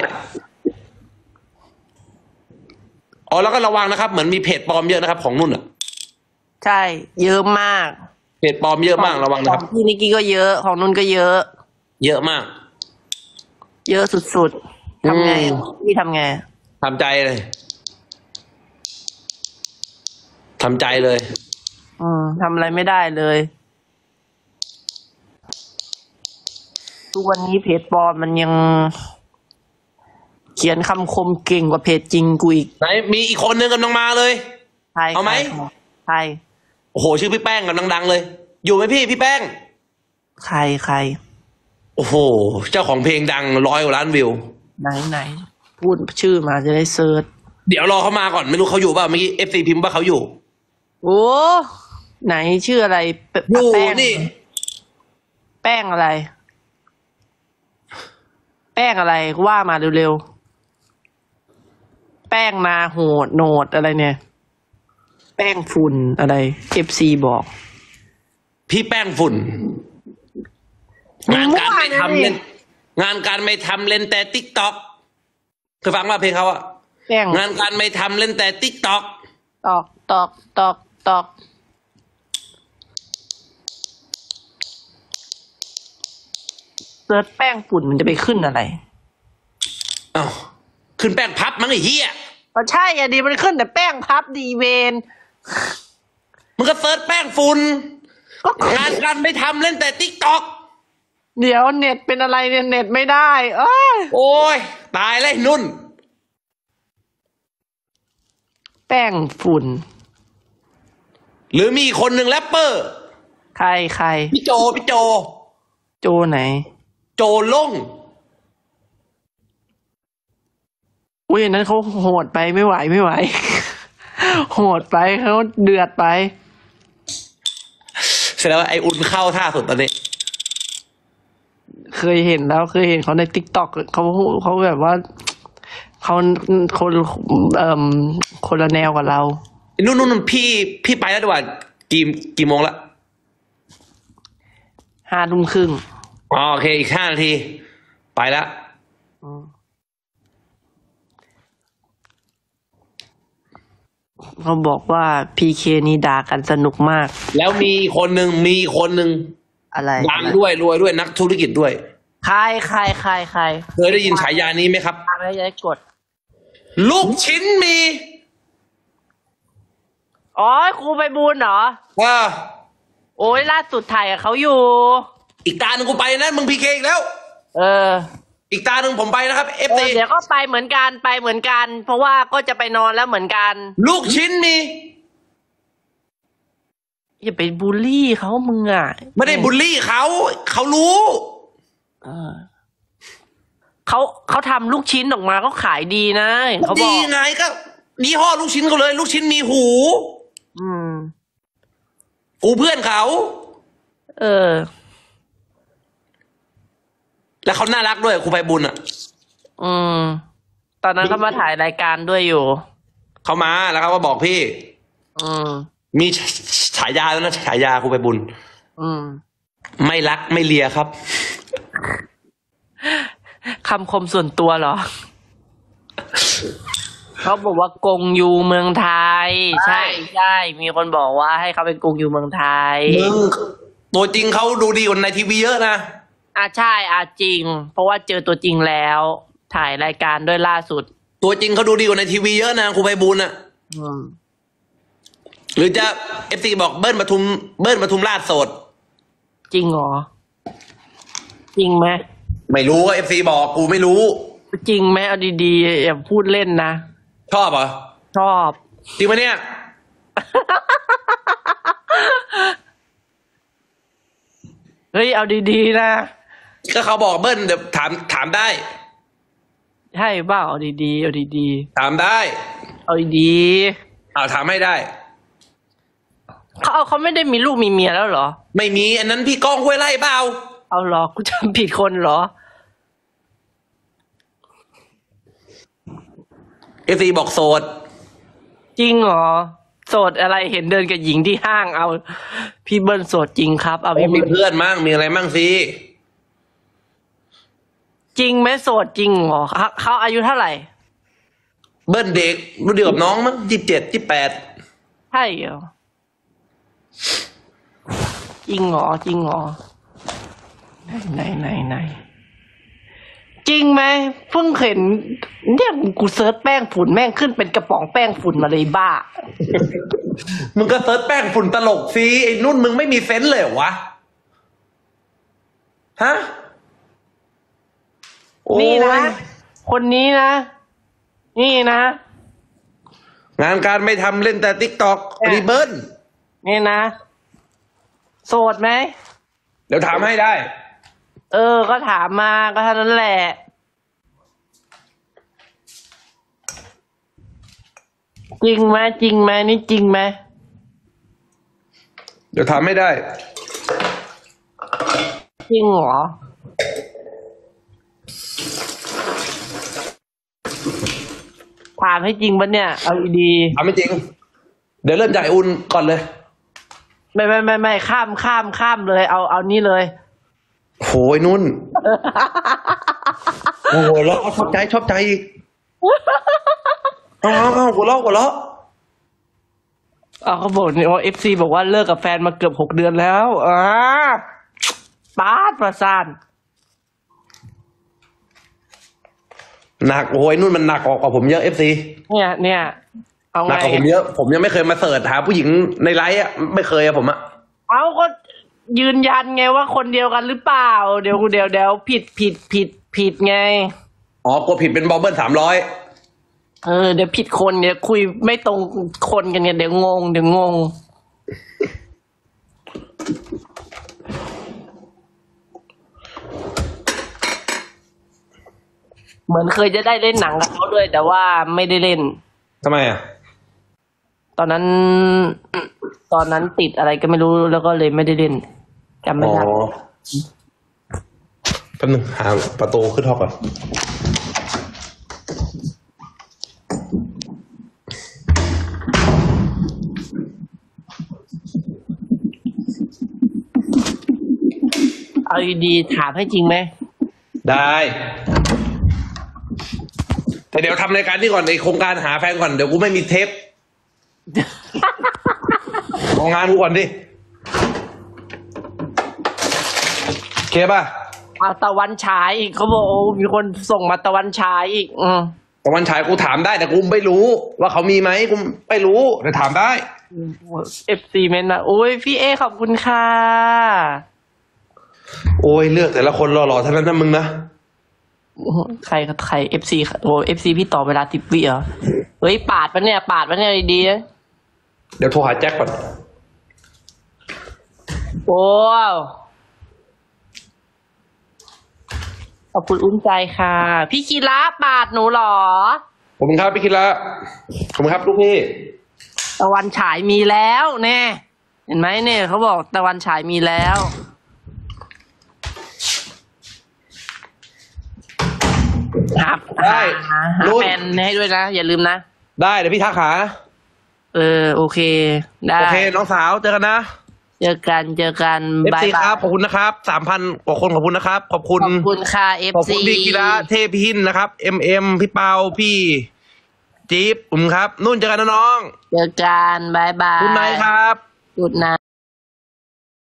Speaker 1: อ๋อแล้วก็ระวังนะครับเหมือนมีเพจปลอมเยอะนะครับ ของนุ่นอะ
Speaker 3: ใช่เยอะมาก
Speaker 1: เพจปลอมเยอะมากระวังนะครับ
Speaker 3: ของพี่นิกกี้ก็เยอะของนุ่นก็เยอะ
Speaker 1: เยอะมาก
Speaker 3: เยอะสุดๆทำไงพี่ทำไง
Speaker 1: ทำใจเลยทำใจเลย
Speaker 3: ทำอะไรไม่ได้เลยทุกวันนี้เพจปลอมมันยัง เขียนคำคมเก่งกว่าเพจจริงกูอีก
Speaker 1: ไหนมีอีกคนนึงกำลังมาเลย
Speaker 3: ใคร
Speaker 1: เอาไหม
Speaker 3: ใคร
Speaker 1: โอ้โหชื่อพี่แป้งกำลังดังเลย อยู่ไหมพี่แป้ง
Speaker 3: ใคร
Speaker 1: โอ้โหเจ้าของเพลงดัง100 กว่าล้านวิว
Speaker 3: ไหนพูดชื่อมาจะได้เซิร์ช
Speaker 1: เดี๋ยวรอเขามาก่อนไม่รู้เขาอยู่เปล่าเมื่อกี้ FC พิมพ์ว่าเขาอยู่
Speaker 3: โอ้ไหนชื่ออะไร
Speaker 1: อยู่
Speaker 3: แป้ง
Speaker 1: นี่
Speaker 3: แป้งอะไร แป้งอะไรว่ามาเร็วๆแป้งนาโหดโหนดอะไรเนี่ย แป้งฝุ่นอะไร FC บอก
Speaker 1: พี่แป้งฝุ่น งานการไม่ทำเล่นงานการไม่ทำเล่นแต่ติ๊กต็อกเคยฟังว่าเพลงเขาอะ
Speaker 3: แป้ง
Speaker 1: งานการไม่ทำเล่นแต่ติ๊กต็อก
Speaker 3: ตอกเซิร์ชแป้งฝุ่นมันจะไปขึ้นอะไร
Speaker 1: อ้าวขึ้นแป้งพับมั้งไอ้เหี้ย
Speaker 3: ก็ใช่อะดีมันขึ้นแต่แป้งพับดีเวน
Speaker 1: มึงก็เซิร์ชแป้งฝุ่นงานการไม่ทำเล่นแต่ติ๊กต็อก
Speaker 3: เดี๋ยวเน็ตเป็นอะไรเนี่ยเน็ตไม่ได้เอ้ย
Speaker 1: โอ้ยตายเลยนุ่น
Speaker 3: แป้งฝุ่น
Speaker 1: หรือมีอีกคนหนึ่งแรปเปอร์
Speaker 3: ใคร
Speaker 1: พี่โจ
Speaker 3: โจไหน
Speaker 1: โจล่ง
Speaker 3: อุ้ยอันนั้นเขาโหดไปไม่ไหว โหดไปเขาเดือดไป
Speaker 1: เสร็จแล้วไออุ่นเข้าท่าสุดตอนนี้
Speaker 3: เคยเห็นเขาในติ๊กต็อกเขาแบบว่าเขาคนละแนวกับเรา
Speaker 1: นู่นพี่ไปแล้วดีกว่ากี่โมงละ
Speaker 3: 5 ทุ่มครึ่ง
Speaker 1: อ๋อโอเคอีก5 นาที ไปแล้ว
Speaker 3: เขาบอกว่าพีเคนี้ด่ากันสนุกมาก
Speaker 1: แล้วมีคนหนึ่ง
Speaker 3: อะไร
Speaker 1: ดังด้วยรวยด้วยนักธุรกิจด้วย
Speaker 3: ใคร
Speaker 1: เคยได้ยินฉายานี้ไหมครับ
Speaker 3: อะไรจะได้กด
Speaker 1: ลูกชิ้นมี
Speaker 3: อ๋อครูไปบูลเหรอ
Speaker 1: ว่า
Speaker 3: โอ้ยล่าสุดถ่ายกับเขาอยู่
Speaker 1: อีกตาหนึ่งกูไปนะมึงพีเคอีกแล้ว
Speaker 3: เออ
Speaker 1: อีกตาหนึ่งผมไปนะครับเอฟ
Speaker 3: เอ
Speaker 1: ซี
Speaker 3: อเดี๋ยวก็ไปเหมือนกัน เพราะว่าก็จะไปนอนแล้วเหมือนกัน
Speaker 1: ลูกชิ้นมี
Speaker 3: อย่าไปบูลลี่เขามึงอ่ะ
Speaker 1: ไม่ได้บูลลี่เขารู้
Speaker 3: เขาทำลูกชิ้นออกมาเขาขายดีนะเขาบ
Speaker 1: ดี
Speaker 3: อก
Speaker 1: ไงก็ยี่ห้อลูกชิ้นเขาเลย ลูกชิ้นมีหู
Speaker 3: อืม
Speaker 1: กูเพื่อนเขา
Speaker 3: เออ
Speaker 1: แล้วเขาน่ารักด้วยครูไพบุญอ่ะ
Speaker 3: อืม ตอนนั้นเขามาถ่ายรายการด้วยอยู่
Speaker 1: เขามาแล้วเขาก็บอกพี่
Speaker 3: อืม
Speaker 1: มีฉายาแล้วนะฉายาครูไพบุญ
Speaker 3: อืม
Speaker 1: ไม่รักไม่เลียครับ
Speaker 3: คำคมส่วนตัวเหรอ เขาบอกว่ากงยูเมืองไทย ใช่ใช่มีคนบอกว่าให้เขาเป็นกงยูเมืองไทย
Speaker 1: มึงตัวจริงเขาดูดีกว่าในทีวีเยอะนะ
Speaker 3: ใช่จริง เพราะว่าเจอตัวจริงแล้ว ถ่ายรายการด้วยล่าสุด
Speaker 1: ตัวจริงเขาดูดีกว่าในทีวีเยอะนะครูไพบุญอ่ะ
Speaker 3: อืม
Speaker 1: หรือจะFCบอกเบิ้ลปทุมราชโสด
Speaker 3: จริงเหรอ จริงไหม
Speaker 1: ไม่รู้ก็FCบอกกูไม่รู้
Speaker 3: จริงไหมเอาดีๆอย่าพูดเล่นนะ
Speaker 1: ชอบเหรอ
Speaker 3: ชอบ
Speaker 1: จริงไหมเนี่ย
Speaker 3: เฮ้ยเอาดีๆนะ
Speaker 1: ก็เขาบอกเบิ้ลเดี๋ยวถามได้
Speaker 3: ใช่เปล่าเอาดีๆเอาดี
Speaker 1: ถามได้
Speaker 3: ๆเอาดี
Speaker 1: ถามให้ได้
Speaker 3: ๆเขาไม่ได้มีลูกมีเมียแล้วเหรอ
Speaker 1: ไม่มีอันนั้นพี่ก้องห้วยไร่เปล่า
Speaker 3: เอาเหรอกูจำผิดคนเหรอ
Speaker 1: FCบอกโสด
Speaker 3: จริงเหรอโสดอะไรเห็นเดินกับหญิงที่ห้างเอา พี่เบิ้ลโสดจริงครับเอาพี่
Speaker 1: มี
Speaker 3: เบิ้ล
Speaker 1: เพื่อนมั่งมีอะไรมั่งสิ
Speaker 3: จริงไหมโสดจริงเหรอเขาอายุเท่าไหร่
Speaker 1: เบิ้ลเด็กรุ่นเดียวกับน้องมั้ง27 28
Speaker 3: ใช่เหรอจริงเหรอจริงเหรอไหนจริงไหมเพิ่งเห็นเนี่ยกูเซิร์ชแป้งฝุ่นแม่งขึ้นเป็นกระป๋องแป้งฝุ่นมาเลยบ้า
Speaker 1: มึงก็เซิร์ชแป้งฝุ่นตลกสิไอ้นุ่นมึงไม่มีเซนส์เลยเหรอวะฮะโอ้ย
Speaker 3: นี่นะ คนนี้นะ นี่นะ
Speaker 1: งานการไม่ทำเล่นแต่ติ๊กต็อกรีเบิ้ล
Speaker 3: นี่นะ โสดไหม
Speaker 1: เดี๋ยวถามให้ได้
Speaker 3: ก็ถามมาก็เท่านั้นแหละ จริงไหมจริงไหมนี่จริงไหม
Speaker 1: เดี๋ยวถามให้ได้
Speaker 3: จริงเหรอ ถามให้จริงปะเนี่ย เอาดี
Speaker 1: ถามไม่จริง เดี๋ยวเริ่มจากไออุ่นก่อนเลย
Speaker 3: ไม่ข้ามเลย เอานี่เลย
Speaker 1: โหยนุ่น โอ้โหแล้วชอบใจอีกเอาหัวเราะ
Speaker 3: เขาบอกนี่ว่าFCบอกว่าเลิกกับแฟนมาเกือบ6 เดือนแล้วประสาน
Speaker 1: หนักโอ้ยนุ่นมันหนักกว่าผมเยอะFC
Speaker 3: เนี่ยเอา
Speaker 1: หนั
Speaker 3: ไง
Speaker 1: กกว่าผมเยอะผมยังไม่เคยมาเสิร์ชหาผู้หญิงในไลฟ์อ่ะไม่เคยอะผมอะ
Speaker 3: เอาก็ยืนยันไงว่าคนเดียวกันหรือเปล่า เดี๋ยวผิดไง
Speaker 1: อ๋อกลัวผิดเป็นบอลเบิ้ล300
Speaker 3: เดี๋ยวผิดคนเดี๋ยวคุยไม่ตรงคนกันเนี่ยเดี๋ยวงงเหมือนเคยจะได้เล่นหนังกับเขาด้วย แต่ว่าไม่ได้เล่น
Speaker 1: ทำไมอ่ะ
Speaker 3: ตอนนั้นติดอะไรก็ไม่รู้แล้วก็เลยไม่ได้เล่นจำไม่
Speaker 1: อ๋อ
Speaker 3: ได้
Speaker 1: แป๊บนึงหาประตูขึ้นห้องก่อน
Speaker 3: เอาดีๆถามให้จริงไหม
Speaker 1: ได้ แต่เดี๋ยวทำรายการนี่ก่อนในโครงการหาแฟนก่อนเดี๋ยวกูไม่มีเทป ของงานกูก่อนดิโอเคป่ะ
Speaker 3: เอาตะวันฉายอีกเขาบอกโอ้มีคนส่งมาตะวันฉายอีก
Speaker 1: ตะวันฉายกูถามได้แต่กูไม่รู้ ว่าเขามีไหมกูไม่รู้แต่ถามได้
Speaker 3: FC เมนต์นะโอ้ยพี่เอขอบคุณค่ะ
Speaker 1: โอ้ยเลือกแต่ละคนหล่อๆทั้งนั้นนะมึงนะ
Speaker 3: ใคร FC โอ้ FC พี่ต่อเวลา10 วิเหรอเฮ้ยปาดปะเนี่ยดีๆนะ
Speaker 1: เดี๋ยวโทรหาแจ็คก่อน
Speaker 3: โอ้ขอบคุณอุ้มใจค่ะ พี่คีระปาดหนูเหรอ
Speaker 1: ผมครับพี่คิดละผมครับลูกพี่
Speaker 3: ตะวันฉายมีแล้วแน่เห็นไหมเนี่ยเขาบอกตะวันฉายมีแล้วครับ
Speaker 1: ได้
Speaker 3: หา
Speaker 1: รุ่น
Speaker 3: แฟนให้ด้วยนะอย่าลืมนะ
Speaker 1: ได้เดี๋ยวพี่ทักหา
Speaker 3: โอเคได้
Speaker 1: โอเคน้องสาวเจอกันนะ
Speaker 3: เจอกันบาย
Speaker 1: FC
Speaker 3: บา
Speaker 1: ค
Speaker 3: ย
Speaker 1: รับขอบคุณนะครับ3,000 กว่าคนขอบคุณนะครับ ขอบคุณ
Speaker 3: ขอบคุณค่ะ
Speaker 1: ขอบ
Speaker 3: FC
Speaker 1: คุณพี่กีฬาเทพพินนะครับ พี่เปาพี่จี๊บผมครับ นุ่นเจอกันนะน้อง
Speaker 3: เจอกันบายบาย
Speaker 1: คุณนายครับ
Speaker 3: กุดนะ